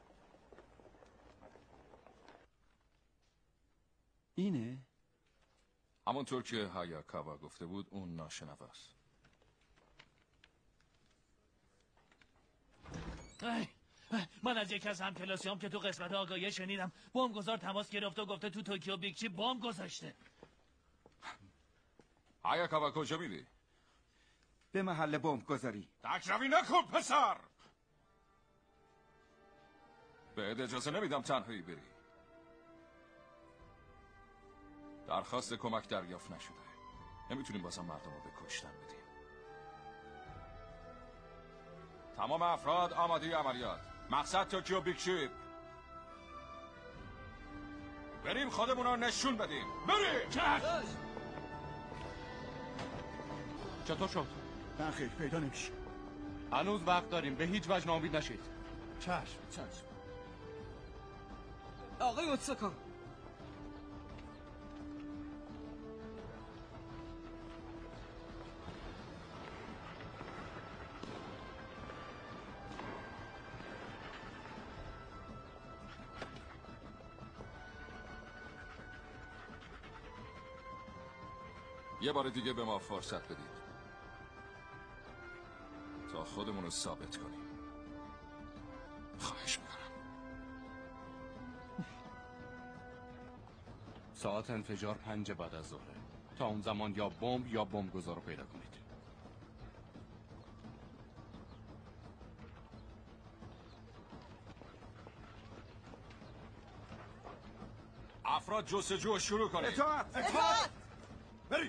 اینه؟ همونطور که هایاکاوا گفته بود اون ناشنواست. من از یکی از همکلاسیام که تو قسمت آگاهی شنیدم بمبگذار تماس گرفت و گفته تو توکیو بیگ چیپ بمب گذاشته. هایاکاوا کجا میری؟ به محل بمبگذاری. تکروی نکن پسر. بهت اجازه نمیدم تنهایی بری. درخواست کمک دریافت نشده. نمیتونیم بازم مردم رو به کشتن بدیم. تمام افراد آماده عملیات. مقصد توکیو بیگ شیپ. بریم خودمون رو نشون بدیم. بریم. چطور شد؟ نه خیر پیدا نمیشه. هنوز وقت داریم، به هیچ وجه ناامید نشید. چشم چشم. آقای اوتساکا یه بار دیگه به ما فرصت بدید تا خودمون رو ثابت کنیم. خواهش میکنم. ساعت انفجار پنج بعد از ظهره. تا اون زمان یا بمب یا بمبگذار رو پیدا کنید. افراد جستجو شروع کنید. اطاعت. اطاعت. برید.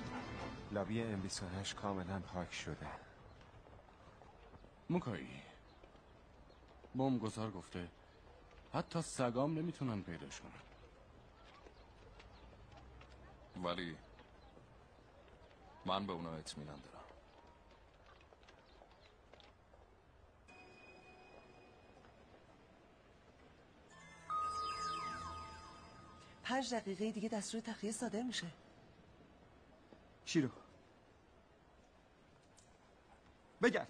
لابی ام بیست و هشت کاملا پاک شده. موکایی بمبگذار گفته حتی سگام نمیتونن پیداش کنن. ولی من به اونا اطمینان دارم. پنج دقیقه دیگه دستور تخلیه صادر میشه. شیرو بگرد.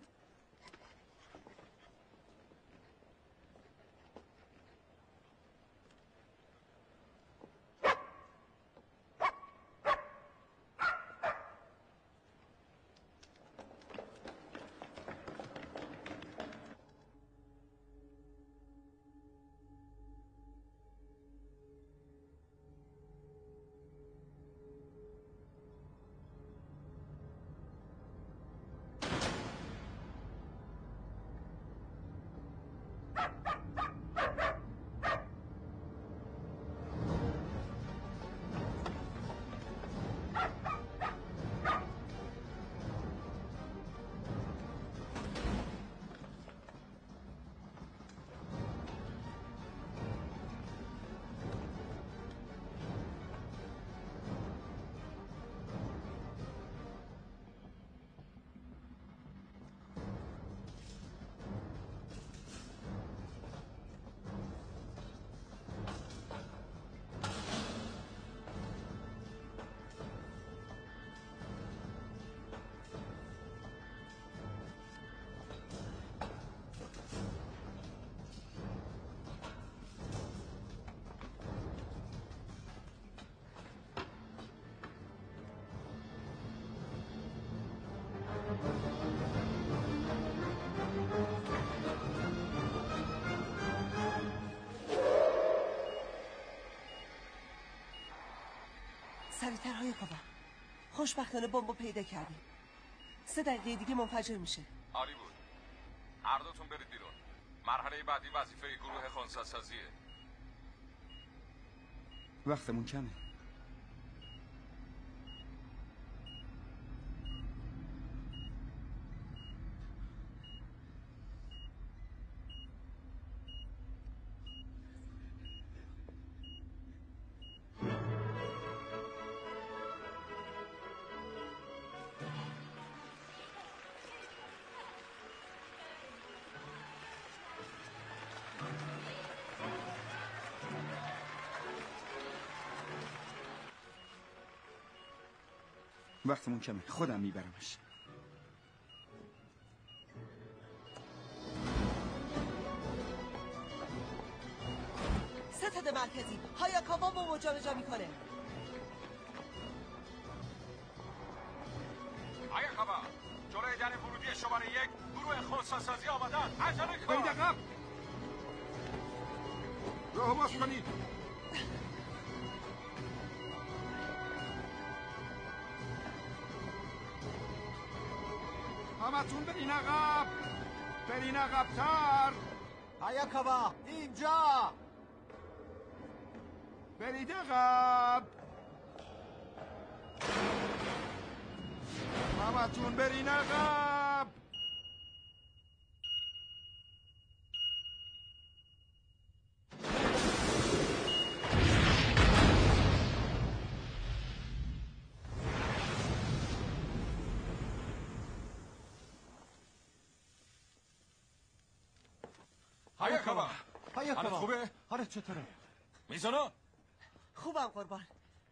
سریعتر های کابا. خوشبختانه بمبو پیدا کردیم. سه دقیقه دیگه منفجر میشه. عالی بود. هر دوتون برید بیرون. مرحله بعدی وظیفه گروه خنثی‌سازیه. وقتمون کمه. وقتمون کمه. خودم میبرمش. ستاد مرکزی هایاکاوا بمبو جابجا میکنه. هایاکاوا جلوی در ورودی شماره یک گروه خنثی‌سازی آمدن. عجله کن. برید عقب. راه باز کنید. همتون برین عقب. برین عقب‌تر. هایاکاوا اینجا. برید عقب. همتون برین عقب. هایاکاوا هایاکاوا حالت خوبه؟ حالت چطوره؟ میزونو؟ خوبم قربان.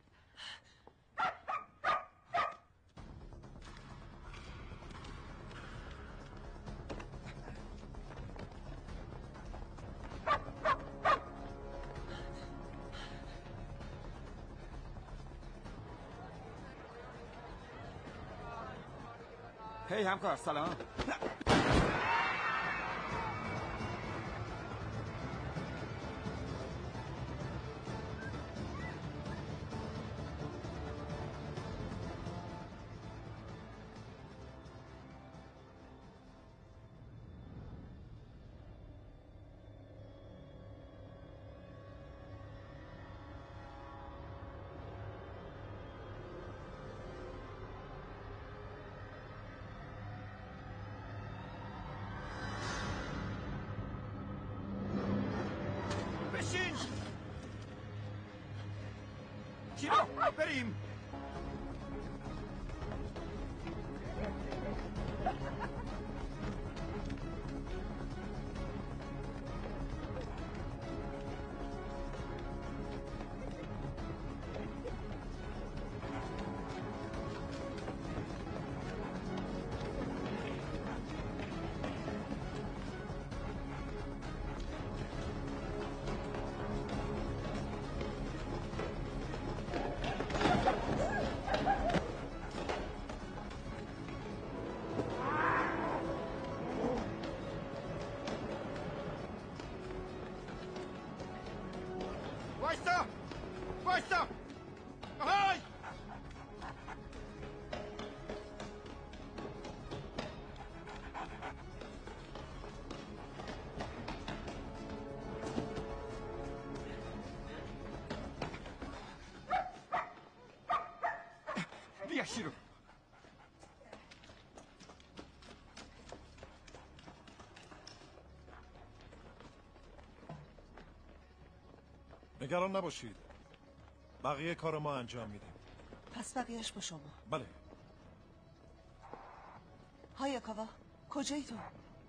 هی همکار سلام. شیرو بریم. وایستا وایستا آهای بیا شیرو. نگران نباشید، بقیه کار ما انجام میدیم. پس بقیهش با شما. بله. هایاکاوا کجایی تو؟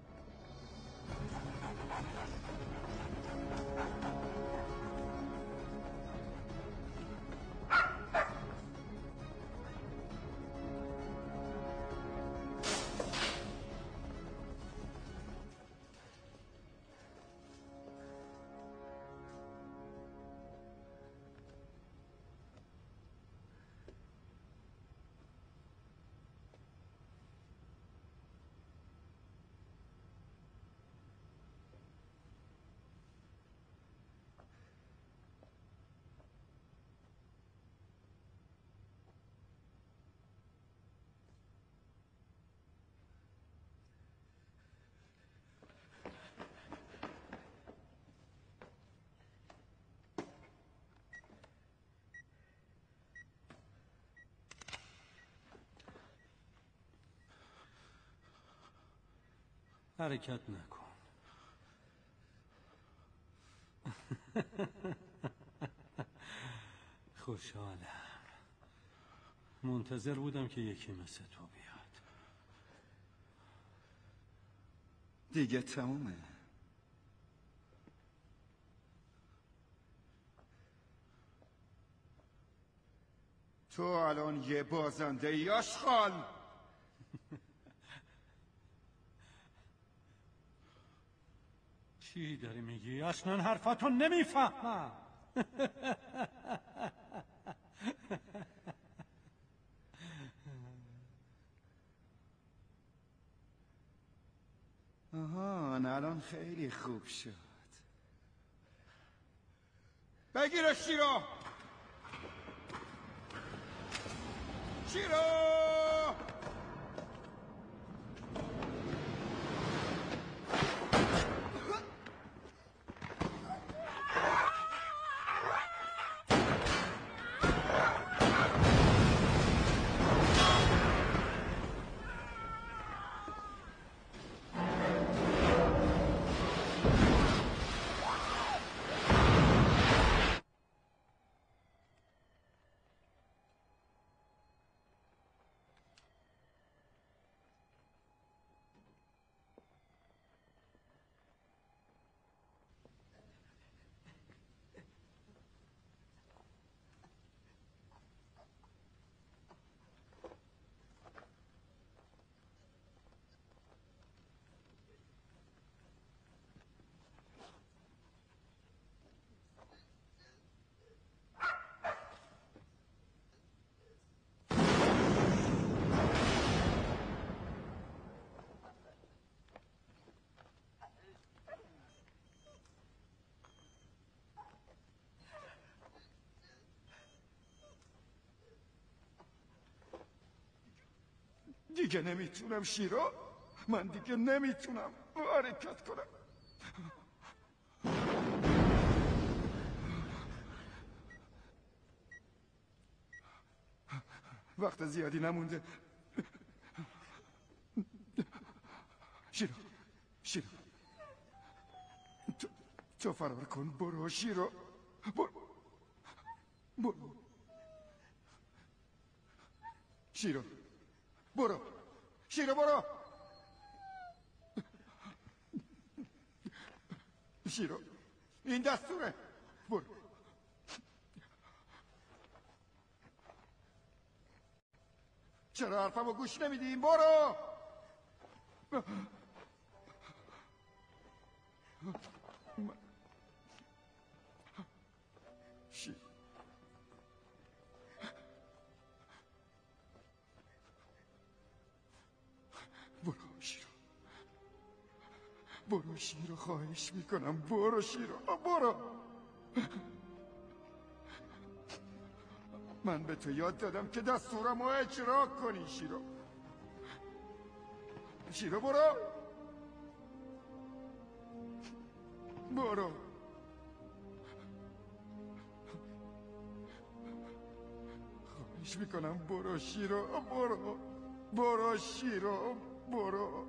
حرکت نکن. خوشحالم. منتظر بودم که یکی مثل تو بیاد. دیگه تمومه. تو الان یه بازنده ای آشغال. چی داری میگی؟ اصلا حرفاتو نمیفهمم. آها الان خیلی خوب شد. بگیر شیرو. شیرو دیگه نمیتونم شیرو. من دیگه نمیتونم حرکت کنم. وقت زیادی نمونده. شیرو شیرو تو, تو فرار کن. برو شیرو. برو برو شیرو برو شیرو برو شیرو این دستوره برو چرا حرفمو گوش نمیدیم برو شیر برو شیرو برو شیرو خواهش میکنم برو شیرو برو من به تو یاد دادم که دستورمو اجرا کنی شیرو شیرو برو برو خواهش میکنم برو شیرو برو برو شیرو برو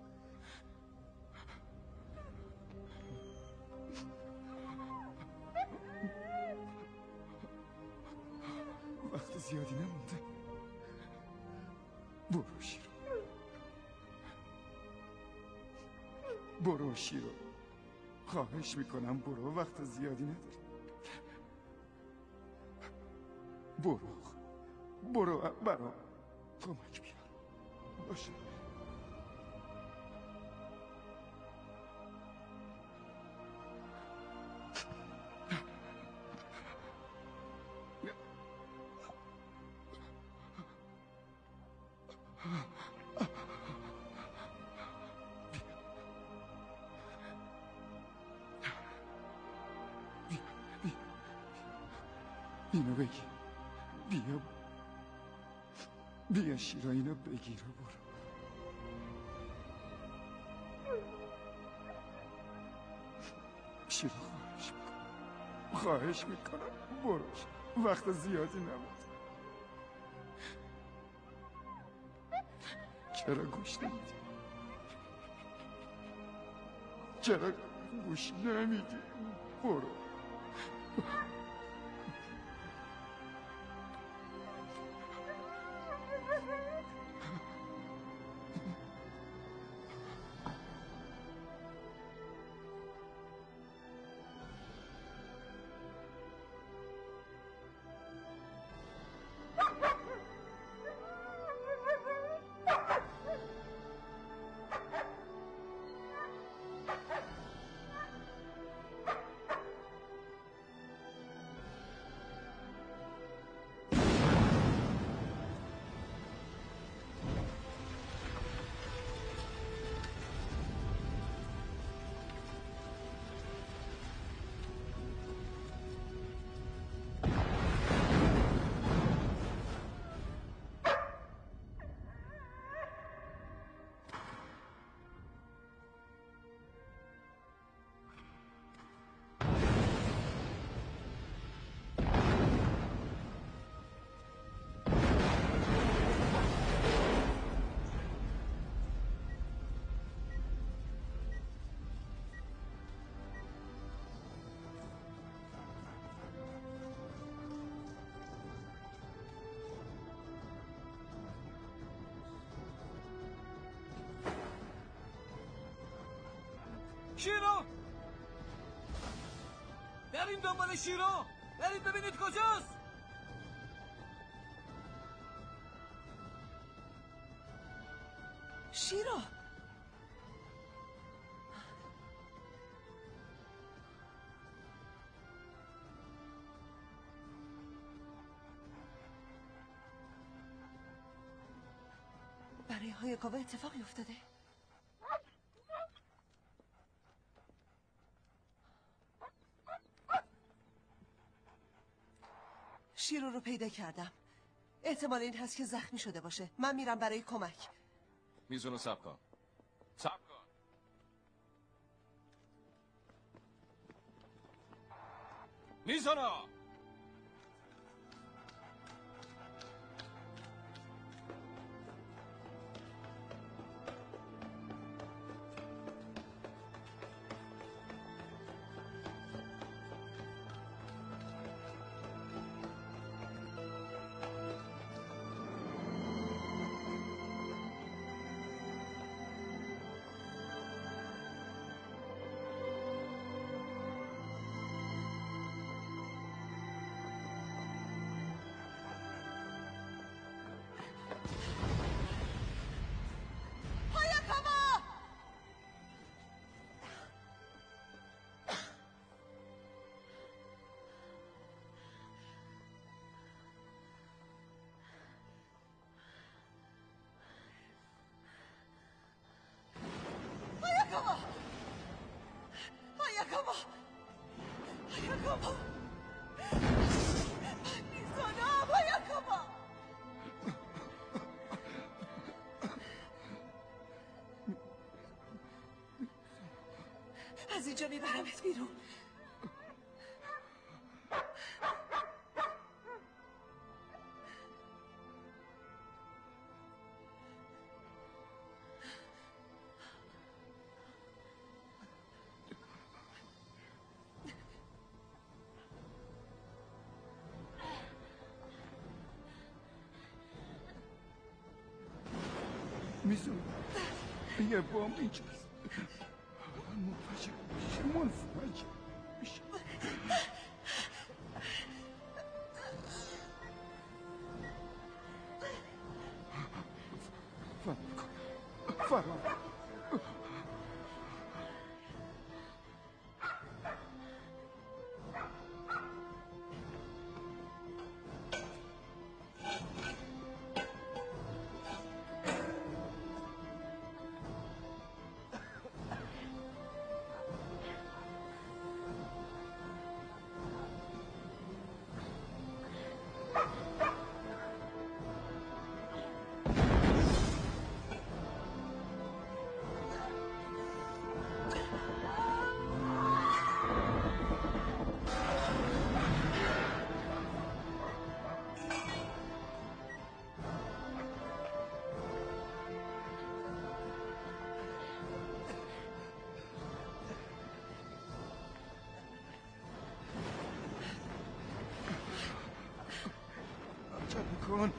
وقت زیادی نمونده برو شیرو برو شیرو خواهش میکنم برو وقت زیادی نداری برو برو برام کمک بیار باشه اینو بگیر بیا بیا شیرا اینو بگیر و برو شیرا خواهش میکنم خواهش میکنم برو وقت زیادی نمود چرا گوش نمیدی چرا گوش نمیدی برو شیرو بریم دنبال شیرو بریم ببینید کجاست شیرو برای هایاکاوا اتفاقی افتاده شیرو رو پیدا کردم احتمال این هست که زخمی شده باشه من میرم برای کمک میزونو سب کن سب کن میزونو هایاکاوا میزونم هایاکاوا از اینجا میبرمت بیرون. میزون یه بام اینجاست. منفجر میشه منفجر میشه. فرار کن فرار. کن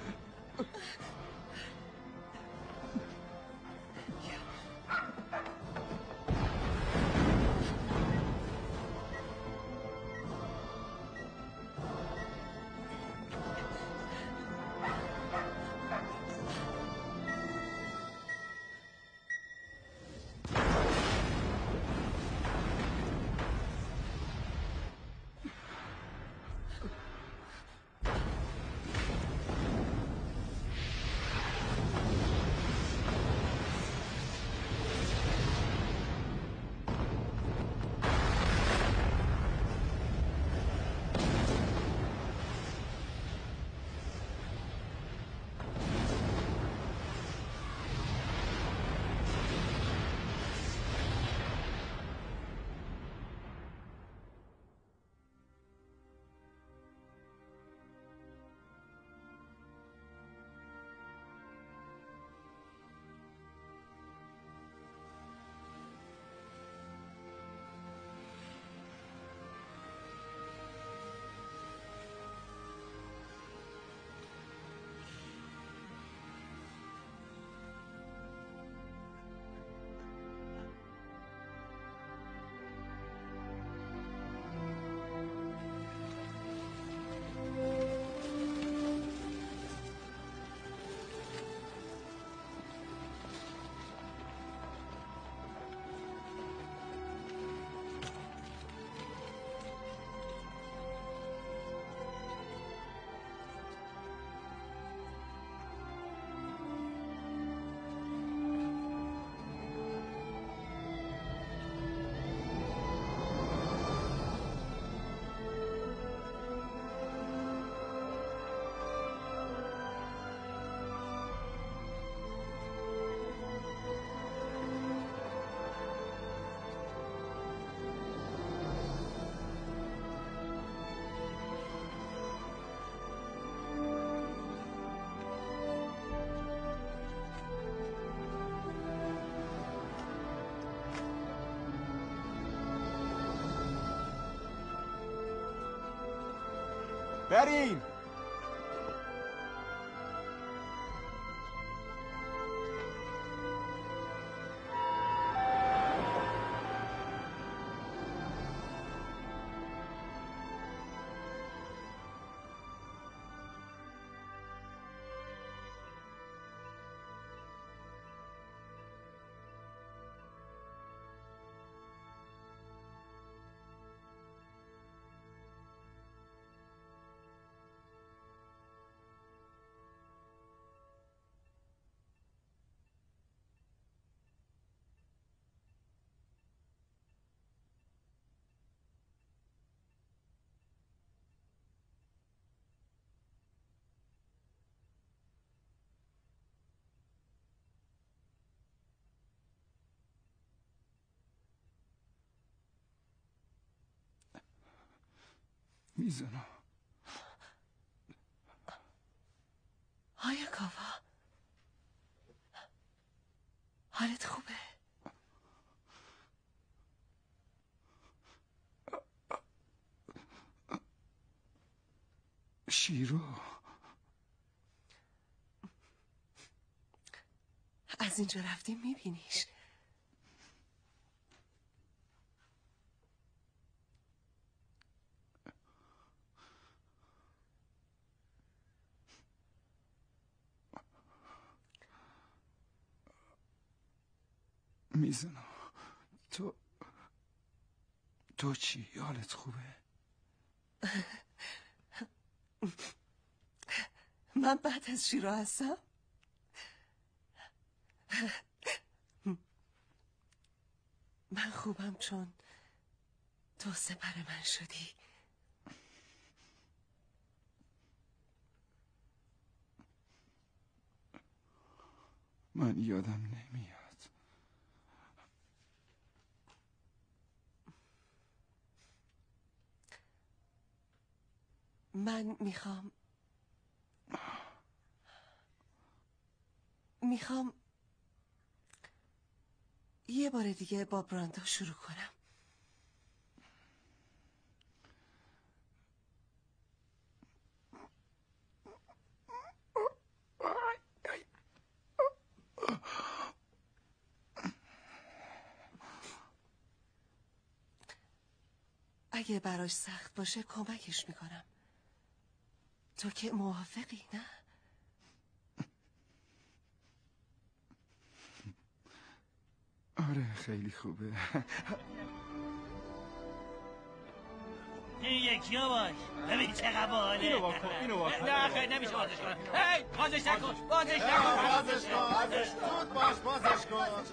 بریم. میزونو. هایاکاوا حالت خوبه؟ شیرو از اینجا رفتیم میبینیش. میزنو تو تو چی؟ حالت خوبه؟ من بعد از شیرو هستم؟ من خوبم چون تو سپر من شدی. من یادم نمیاد. من میخوام میخوام یه بار دیگه با براندو شروع کنم. اگه براش سخت باشه کمکش میکنم. تو که موافقی نه؟ آره خیلی خوبه. این یکی ها باش ببین چقدر باله. اینو واکن اینو واکن. نه خیلی نمیشه بازش کنم. هی بازش نکن بازش نکن بازش کن بازش زود باش بازش کن.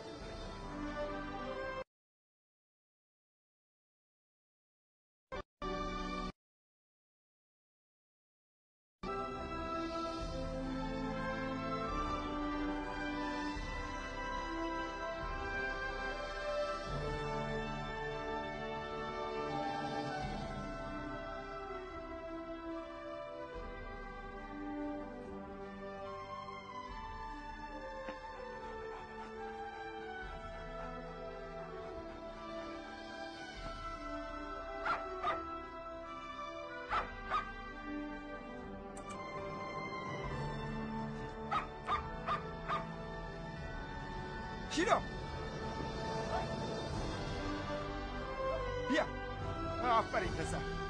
شیرو بیا. آفرین پسر.